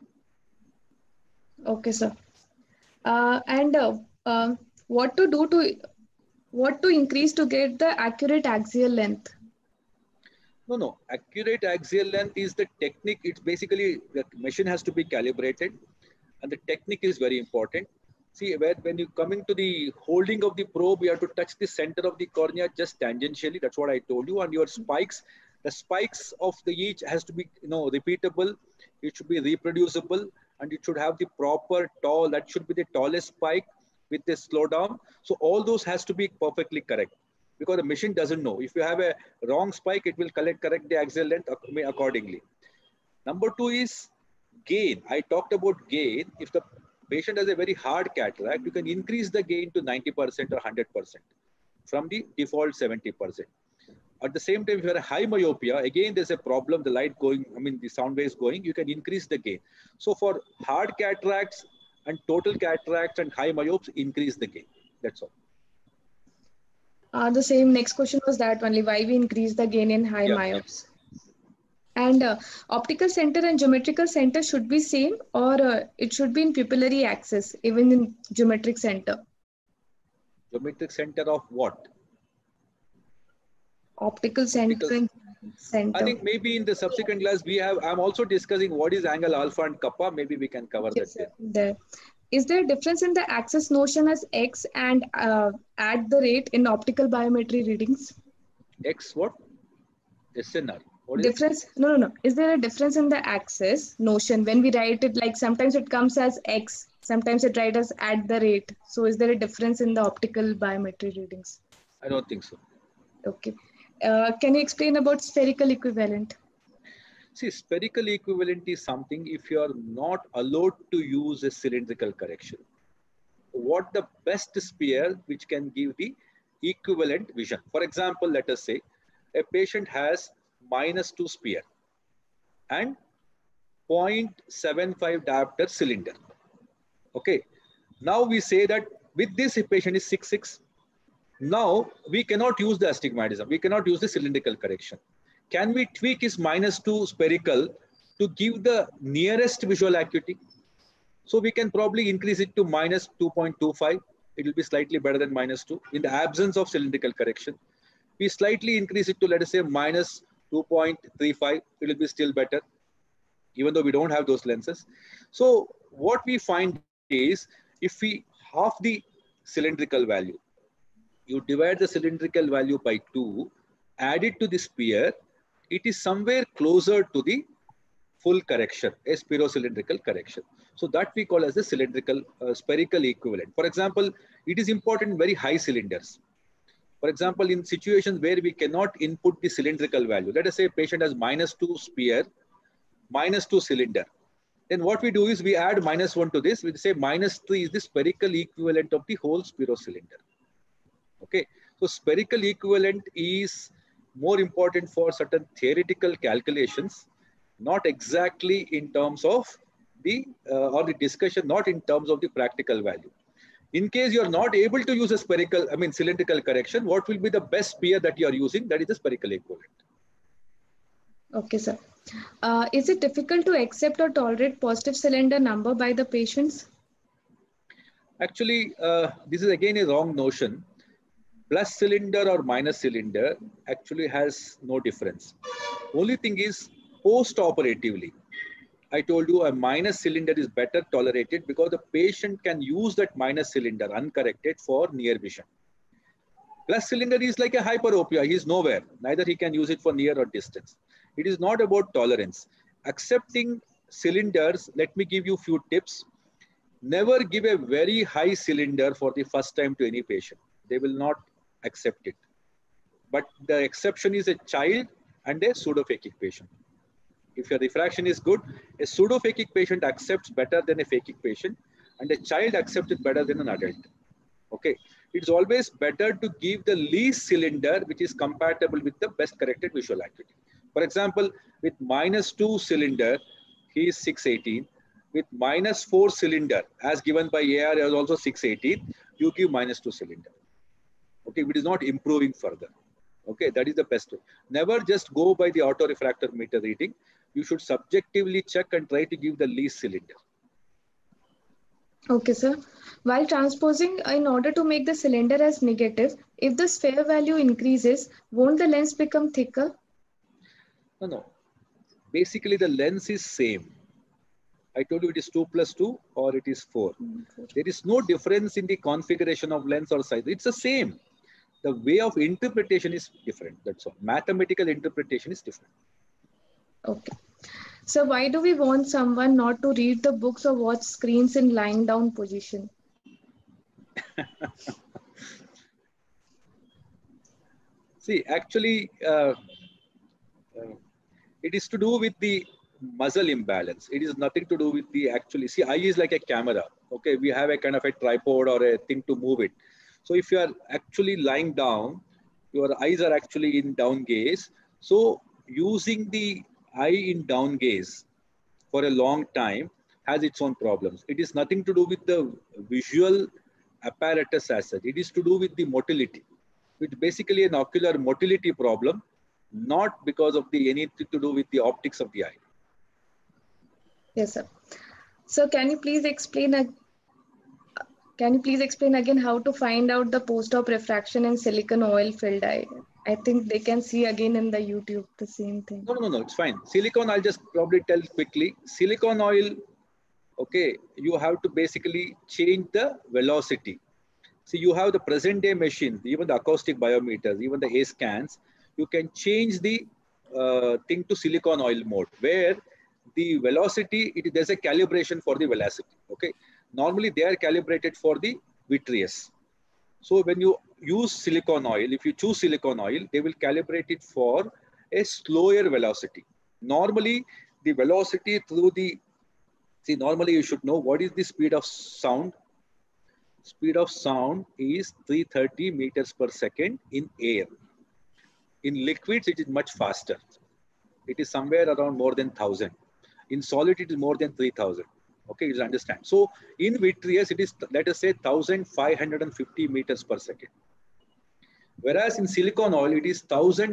Okay, sir. What to increase to get the accurate axial length? No. Accurate axial length is the technique. It's basically the machine has to be calibrated, and the technique is very important. See, when you come into the holding of the probe, you have to touch the center of the cornea just tangentially. That's what I told you. And your spikes, the spikes of the each has to be repeatable. It should be reproducible, and it should have the proper tall. That should be the tallest spike with the slowdown. So all those has to be perfectly correct, because the machine doesn't know. If you have a wrong spike, it will correct the axial length accordingly. Number 2 is gain. I talked about gain. If the patient has a very hard cataract, you can increase the gain to 90% or 100% from the default 70%. At the same time, if you have a high myopia, again, there's a problem, the light going, I mean, the sound waves going, you can increase the gain. So for hard cataracts and total cataracts and high myopes, increase the gain. That's all. The same next question was that only, why we increase the gain in high myopes. And optical center and geometrical center should be same, or it should be in pupillary axis, even in geometric center. Geometric center of what? Optical center and center. I think maybe in the subsequent class I'm also discussing what is angle alpha and kappa. Maybe we can cover that there. Is there a difference in the axis notion as x and at the rate in optical biometry readings? X what? SNR. What is difference? It? No. Is there a difference in the axis notion when we write it? Like sometimes it comes as x, sometimes it writes as at the rate. So is there a difference in the optical biometry readings? I don't think so. Okay. Can you explain about spherical equivalent? See, spherical equivalent is something if you are not allowed to use a cylindrical correction. What the best sphere which can give the equivalent vision? For example, let us say a patient has -2 sphere and 0.75 diopter cylinder. Okay. Now we say that with this patient is 6'6". Now we cannot use the astigmatism. We cannot use the cylindrical correction. Can we tweak his -2 spherical to give the nearest visual acuity? So we can probably increase it to -2.25. It will be slightly better than -2 in the absence of cylindrical correction. We slightly increase it to, let us say, -2.35. It will be still better, even though we don't have those lenses. So what we find is if we half the cylindrical value, you divide the cylindrical value by 2, add it to the sphere, it is somewhere closer to the full correction, a spherocylindrical correction. So that we call as the cylindrical spherical equivalent. For example, it is important in very high cylinders. For example, in situations where we cannot input the cylindrical value, let us say a patient has -2 sphere, -2 cylinder. Then what we do is we add -1 to this. We say -3 is the spherical equivalent of the whole spirocylinder. Okay, so spherical equivalent is more important for certain theoretical calculations, not exactly in terms of the or the discussion, not in terms of the practical value. In case you are not able to use a cylindrical correction, what will be the best sphere that you are using? That is the spherical equivalent. Okay, sir. Is it difficult to accept or tolerate positive cylinder number by the patients? Actually, this is again a wrong notion. Plus cylinder or minus cylinder actually has no difference. Only thing is post-operatively, I told you a minus cylinder is better tolerated because the patient can use that minus cylinder uncorrected for near vision. Plus cylinder is like a hyperopia. He is nowhere. Neither he can use it for near or distance. It is not about tolerance. Accepting cylinders, let me give you a few tips. Never give a very high cylinder for the first time to any patient. They will not accept it. But the exception is a child and a pseudophakic patient. If your refraction is good, a pseudophakic patient accepts better than a phakic patient, and a child accepts it better than an adult. Okay, it's always better to give the least cylinder which is compatible with the best corrected visual acuity. For example, with -2 cylinder, he is 618. With -4 cylinder, as given by AR, is also 618. You give -2 cylinder. Okay, it is not improving further. Okay, that is the best way. Never just go by the autorefractor meter reading. You should subjectively check and try to give the least cylinder. Okay, sir. While transposing, in order to make the cylinder as negative, if the sphere value increases, won't the lens become thicker? No. Basically, the lens is same. I told you it is 2 + 2 or it is 4. There is no difference in the configuration of lens or size. It's the same. The way of interpretation is different. That's all. Mathematical interpretation is different. Okay. So why do we want someone not to read the books or watch screens in lying down position? See, actually, it is to do with the muscle imbalance. It is nothing to do with the actually. See, eye is like a camera. Okay, we have a kind of a tripod or a thing to move it. So if you are actually lying down, your eyes are actually in down gaze. So using the eye in down gaze for a long time has its own problems. It is nothing to do with the visual apparatus as such. It is to do with the motility. It's basically an ocular motility problem, not because of the anything to do with the optics of the eye. Yes, sir. So can you please explain again how to find out the post-op refraction in silicone oil filled eye? I think they can see again in the YouTube the same thing. No, it's fine. Silicone, I'll just probably tell quickly. Silicone oil, okay, you have to basically change the velocity. See, you have the present day machine, even the acoustic biometers, even the A scans, you can change the thing to silicone oil mode, where the velocity, there's a calibration for the velocity, okay? Normally, they are calibrated for the vitreous. So when you use silicone oil, if you choose silicone oil, they will calibrate it for a slower velocity. Normally, the velocity through the, see, normally you should know what is the speed of sound. Speed of sound is 330 meters per second in air. In liquids, it is much faster. It is somewhere around more than 1,000. In solid, it is more than 3,000. Okay, you understand. So in vitreous, it is, let us say, 1,550 meters per second. Whereas in silicone oil, it is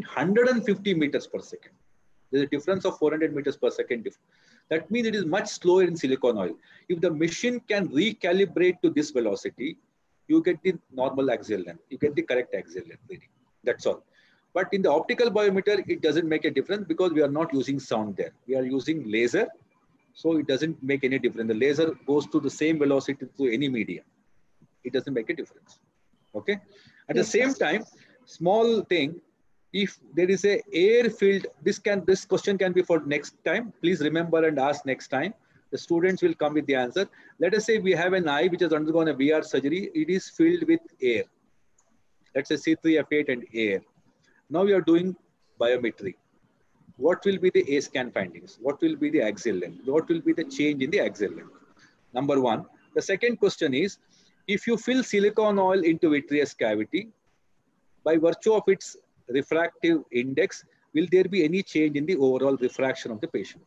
1,150 meters per second. There's a difference of 400 meters per second. That means it is much slower in silicone oil. If the machine can recalibrate to this velocity, you get the normal axial length. You get the correct axial length reading. That's all. But in the optical biometer, it doesn't make a difference because we are not using sound there. We are using laser. So it doesn't make any difference. The laser goes to the same velocity through any medium. It doesn't make a difference. Okay. At the same time, small thing, if there is a air filled, this question can be for next time. Please remember and ask next time. The students will come with the answer. Let us say we have an eye which has undergone a VR surgery. It is filled with air. Let's say C3F8 and air. Now we are doing biometry. What will be the A scan findings? What will be the axial length? What will be the change in the axial length? Number one. The second question is, if you fill silicone oil into vitreous cavity, by virtue of its refractive index, will there be any change in the overall refraction of the patient?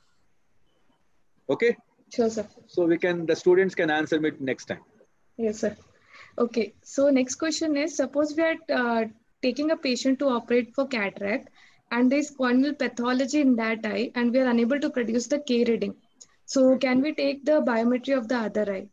Okay? Sure, sir. So the students can answer me next time. Yes, sir. Okay. So next question is, suppose we are taking a patient to operate for cataract and there is corneal pathology in that eye and we are unable to produce the K reading. So can we take the biometry of the other eye?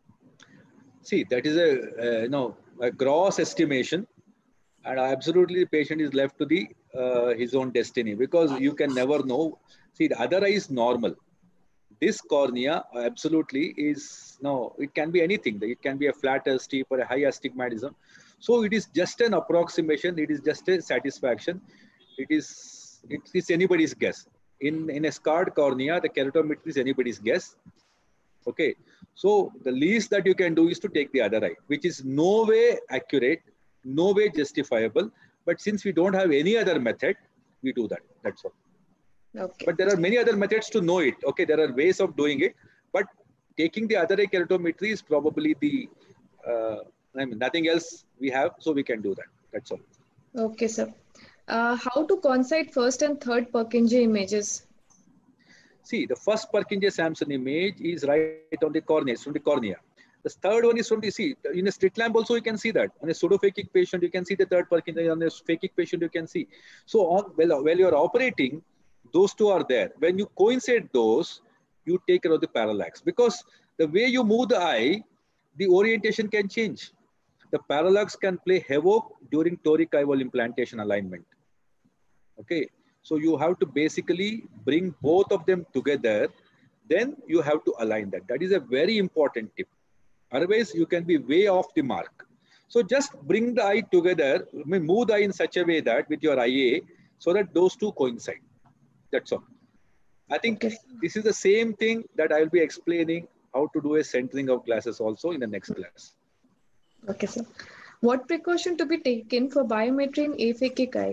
See, that is a gross estimation, and absolutely the patient is left to the his own destiny, because you can never know. See, the other eye is normal. This cornea absolutely is, it can be anything. It can be a flatter, steep, or a high astigmatism. So it is just an approximation. It is just a satisfaction. It is anybody's guess. In a scarred cornea, the keratometry is anybody's guess. Okay. So the least that you can do is to take the other eye, which is no way accurate, no way justifiable. But since we don't have any other method, we do that. That's all. Okay. But there are many other methods to know it. Okay. There are ways of doing it, but taking the other eye keratometry is probably the, nothing else we have, so we can do that. That's all. Okay, sir. How to coincide first and third Purkinje images? See, the first Purkinje-Sampson image is right on the cornea, it's from the cornea. The third one is from the, see, in a slit lamp also you can see that. On a pseudophakic patient, you can see the third Purkinje. On a phakic patient, you can see. So while you're operating, those two are there. When you coincide those, you take care of the parallax. Because the way you move the eye, the orientation can change. The parallax can play havoc during toric eyeball implantation alignment. Okay. So you have to basically bring both of them together. Then you have to align that. That is a very important tip. Otherwise, you can be way off the mark. So just bring the eye together, move the eye in such a way that with your IA, so that those two coincide. That's all. I think this is the same thing that I will be explaining how to do a centering of glasses also in the next class. Okay, sir. What precaution to be taken for biometry in aphakic eye?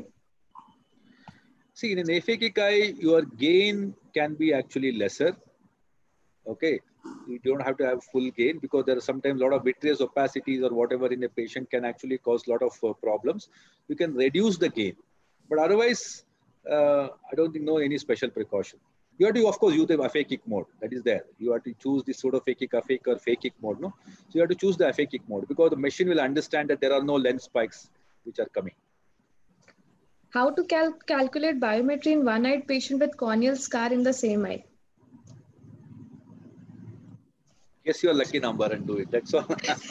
See, in an aphakic eye, your gain can be actually lesser. Okay. You don't have to have full gain, because there are sometimes a lot of vitreous opacities or whatever in a patient can actually cause a lot of problems. You can reduce the gain, but otherwise, I don't think any special precaution. You have to, of course, use the aphakic mode. That is there. You have to choose the pseudophakic, aphakic, or phakic mode. No, so you have to choose the aphakic mode, because the machine will understand that there are no lens spikes which are coming. How to calculate biometry in one-eyed patient with corneal scar in the same eye? Guess your lucky number and do it. That's all.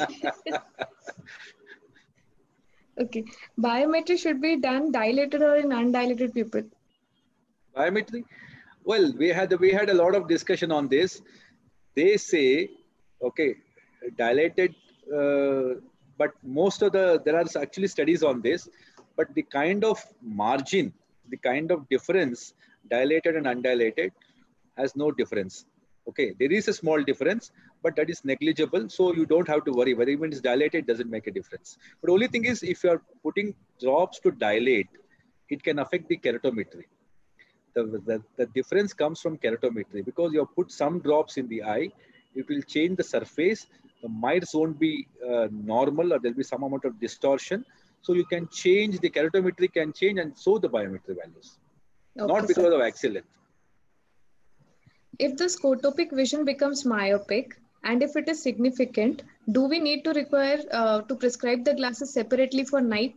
Okay. Biometry should be done dilated or in undilated pupil? Biometry? Well, we had a lot of discussion on this. They say, okay, dilated, but most of there are actually studies on this, but the kind of margin, the kind of difference, dilated and undilated, has no difference. Okay, there is a small difference, but that is negligible. So you don't have to worry. Whether even it's dilated doesn't make a difference. But the only thing is, if you are putting drops to dilate, it can affect the keratometry. The difference comes from keratometry, because you have put some drops in the eye, it will change the surface. The mites won't be normal, or there'll be some amount of distortion. So you can change, the keratometry can change, and so the biometry values, okay, not because of axial length. If the scotopic vision becomes myopic, and if it is significant, do we need to require to prescribe the glasses separately for night?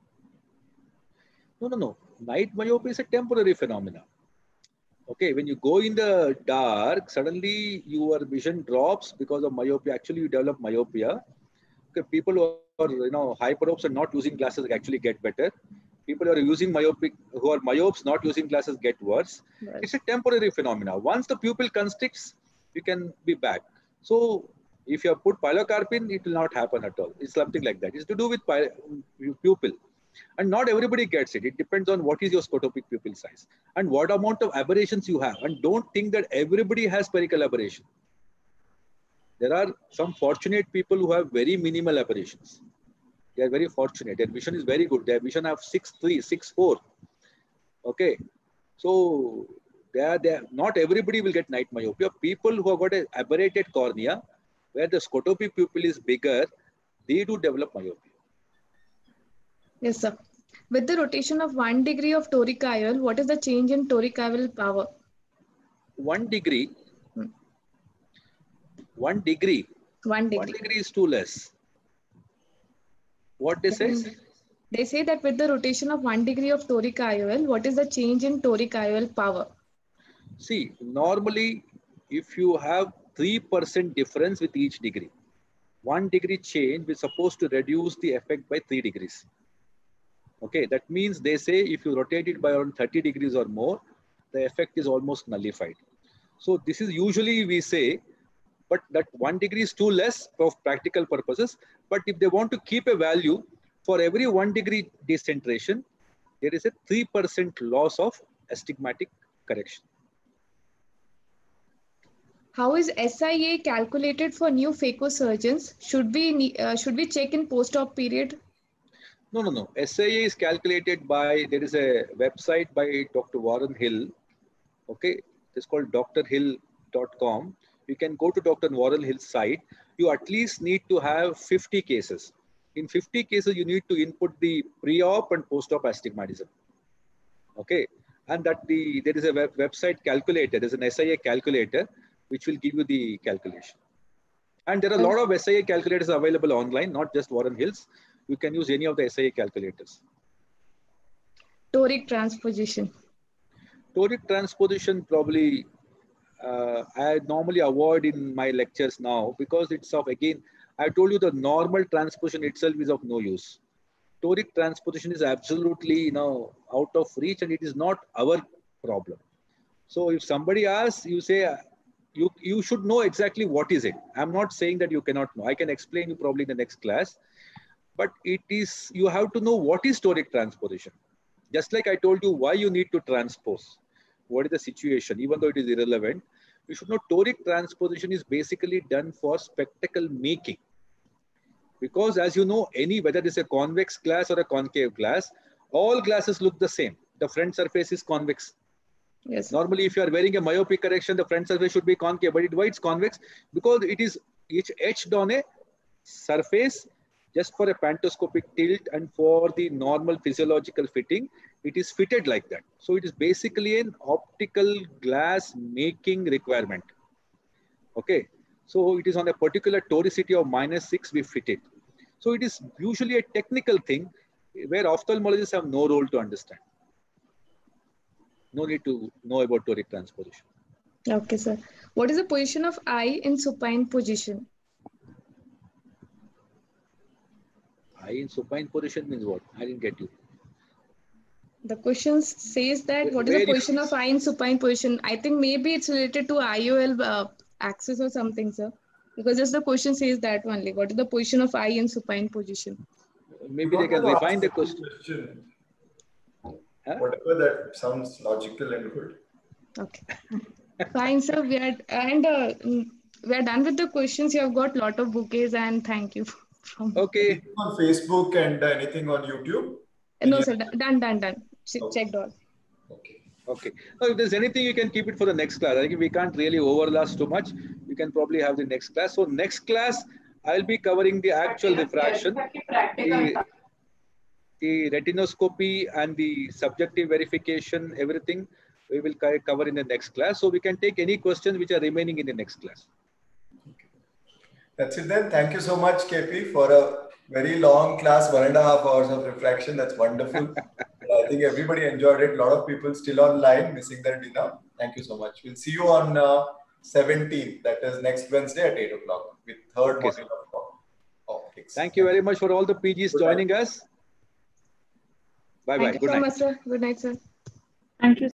No. Night myopia is a temporary phenomenon. Okay, when you go in the dark, suddenly your vision drops because of myopia. Actually, you develop myopia. Okay, people who are hyperopes and not using glasses actually get better. People who are using who are myopes not using glasses get worse. Right. It's a temporary phenomenon. Once the pupil constricts, you can be back. So if you have put pilocarpine, it will not happen at all. It's something like that. It's to do with pupil. And not everybody gets it. It depends on what is your scotopic pupil size and what amount of aberrations you have. And don't think that everybody has spherical aberration. There are some fortunate people who have very minimal aberrations. They are very fortunate. Their vision is very good. Their vision have 6.3, 6.4. Okay. So not everybody will get night myopia. People who have got an aberrated cornea, where the scotopic pupil is bigger, they do develop myopia. Yes, sir. With the rotation of 1 degree of toric IOL, what is the change in toric IOL power? 1 degree? 1 degree? 1 degree. 1 degree is too less. What they say? They say that with the rotation of 1 degree of toric IOL, what is the change in toric IOL power? See, normally, if you have 3% difference with each degree, 1 degree change is supposed to reduce the effect by 3 degrees. Okay, that means they say if you rotate it by around 30 degrees or more, the effect is almost nullified. So this is usually we say, but that 1 degree is too less for practical purposes. But if they want to keep a value, for every 1 degree decentration, there is a 3% loss of astigmatic correction. How is SIA calculated for new phacosurgeons? Should we check in post-op period? No. SIA is calculated by, there is a website by Dr. Warren Hill. Okay, it's called drhill.com. You can go to Dr. Warren Hill's site. You at least need to have 50 cases. In 50 cases, you need to input the pre-op and post-op astigmatism. Okay, and that there is a website calculator. There's an SIA calculator which will give you the calculation. And there are a lot of SIA calculators available online, not just Warren Hill's. You can use any of the SIA calculators. Toric transposition. Toric transposition probably I normally avoid in my lectures now, because it's of, again, I told you the normal transposition itself is of no use. Toric transposition is absolutely out of reach, and it is not our problem. So if somebody asks, you say, you should know exactly what is it. I'm not saying that you cannot know. I can explain you probably in the next class. But it is, you have to know what is toric transposition. Just like I told you why you need to transpose. What is the situation, even though it is irrelevant. You should know toric transposition is basically done for spectacle making. Because as you know, whether it's a convex glass or a concave glass, all glasses look the same. The front surface is convex. Yes. Normally, if you are wearing a myopic correction, the front surface should be concave, but why it's convex? Because it is etched on a surface just for a pantoscopic tilt, and for the normal physiological fitting, it is fitted like that. So it is basically an optical glass making requirement. Okay. So it is on a particular toricity of -6, we fit it. So it is usually a technical thing where ophthalmologists have no role to understand. No need to know about toric transposition. Okay, sir. What is the position of eye in supine position? Eye in supine position means what? I didn't get you. The question says that what is Where the position of eye in supine position? I think maybe it's related to IOL axis or something, sir. Because just the question says that only. What is the position of eye in supine position? Maybe they can refine the question. Huh? Whatever that sounds logical and good. Okay. Fine, sir. We are done with the questions. You have got a lot of bouquets, and thank you. Okay. Anything on Facebook and anything on YouTube? No, sir. Done. Checked all. Okay. Okay. If there's anything, you can keep it for the next class. I think we can't really overlast too much. You can probably have the next class. So next class, I'll be covering the actual refraction, the retinoscopy and the subjective verification, everything we will cover in the next class. So we can take any questions which are remaining in the next class. Okay. That's it then. Thank you so much, KP, for a very long class, 1.5 hours of refraction. That's wonderful. I think everybody enjoyed it. A lot of people still online missing their dinner. Thank you so much. We'll see you on 17th, that is next Wednesday at 8 o'clock with third module of optics. Thank you very much for all the PGs joining us. Bye-bye. Thank you so much, sir. Good night, sir. Thank you.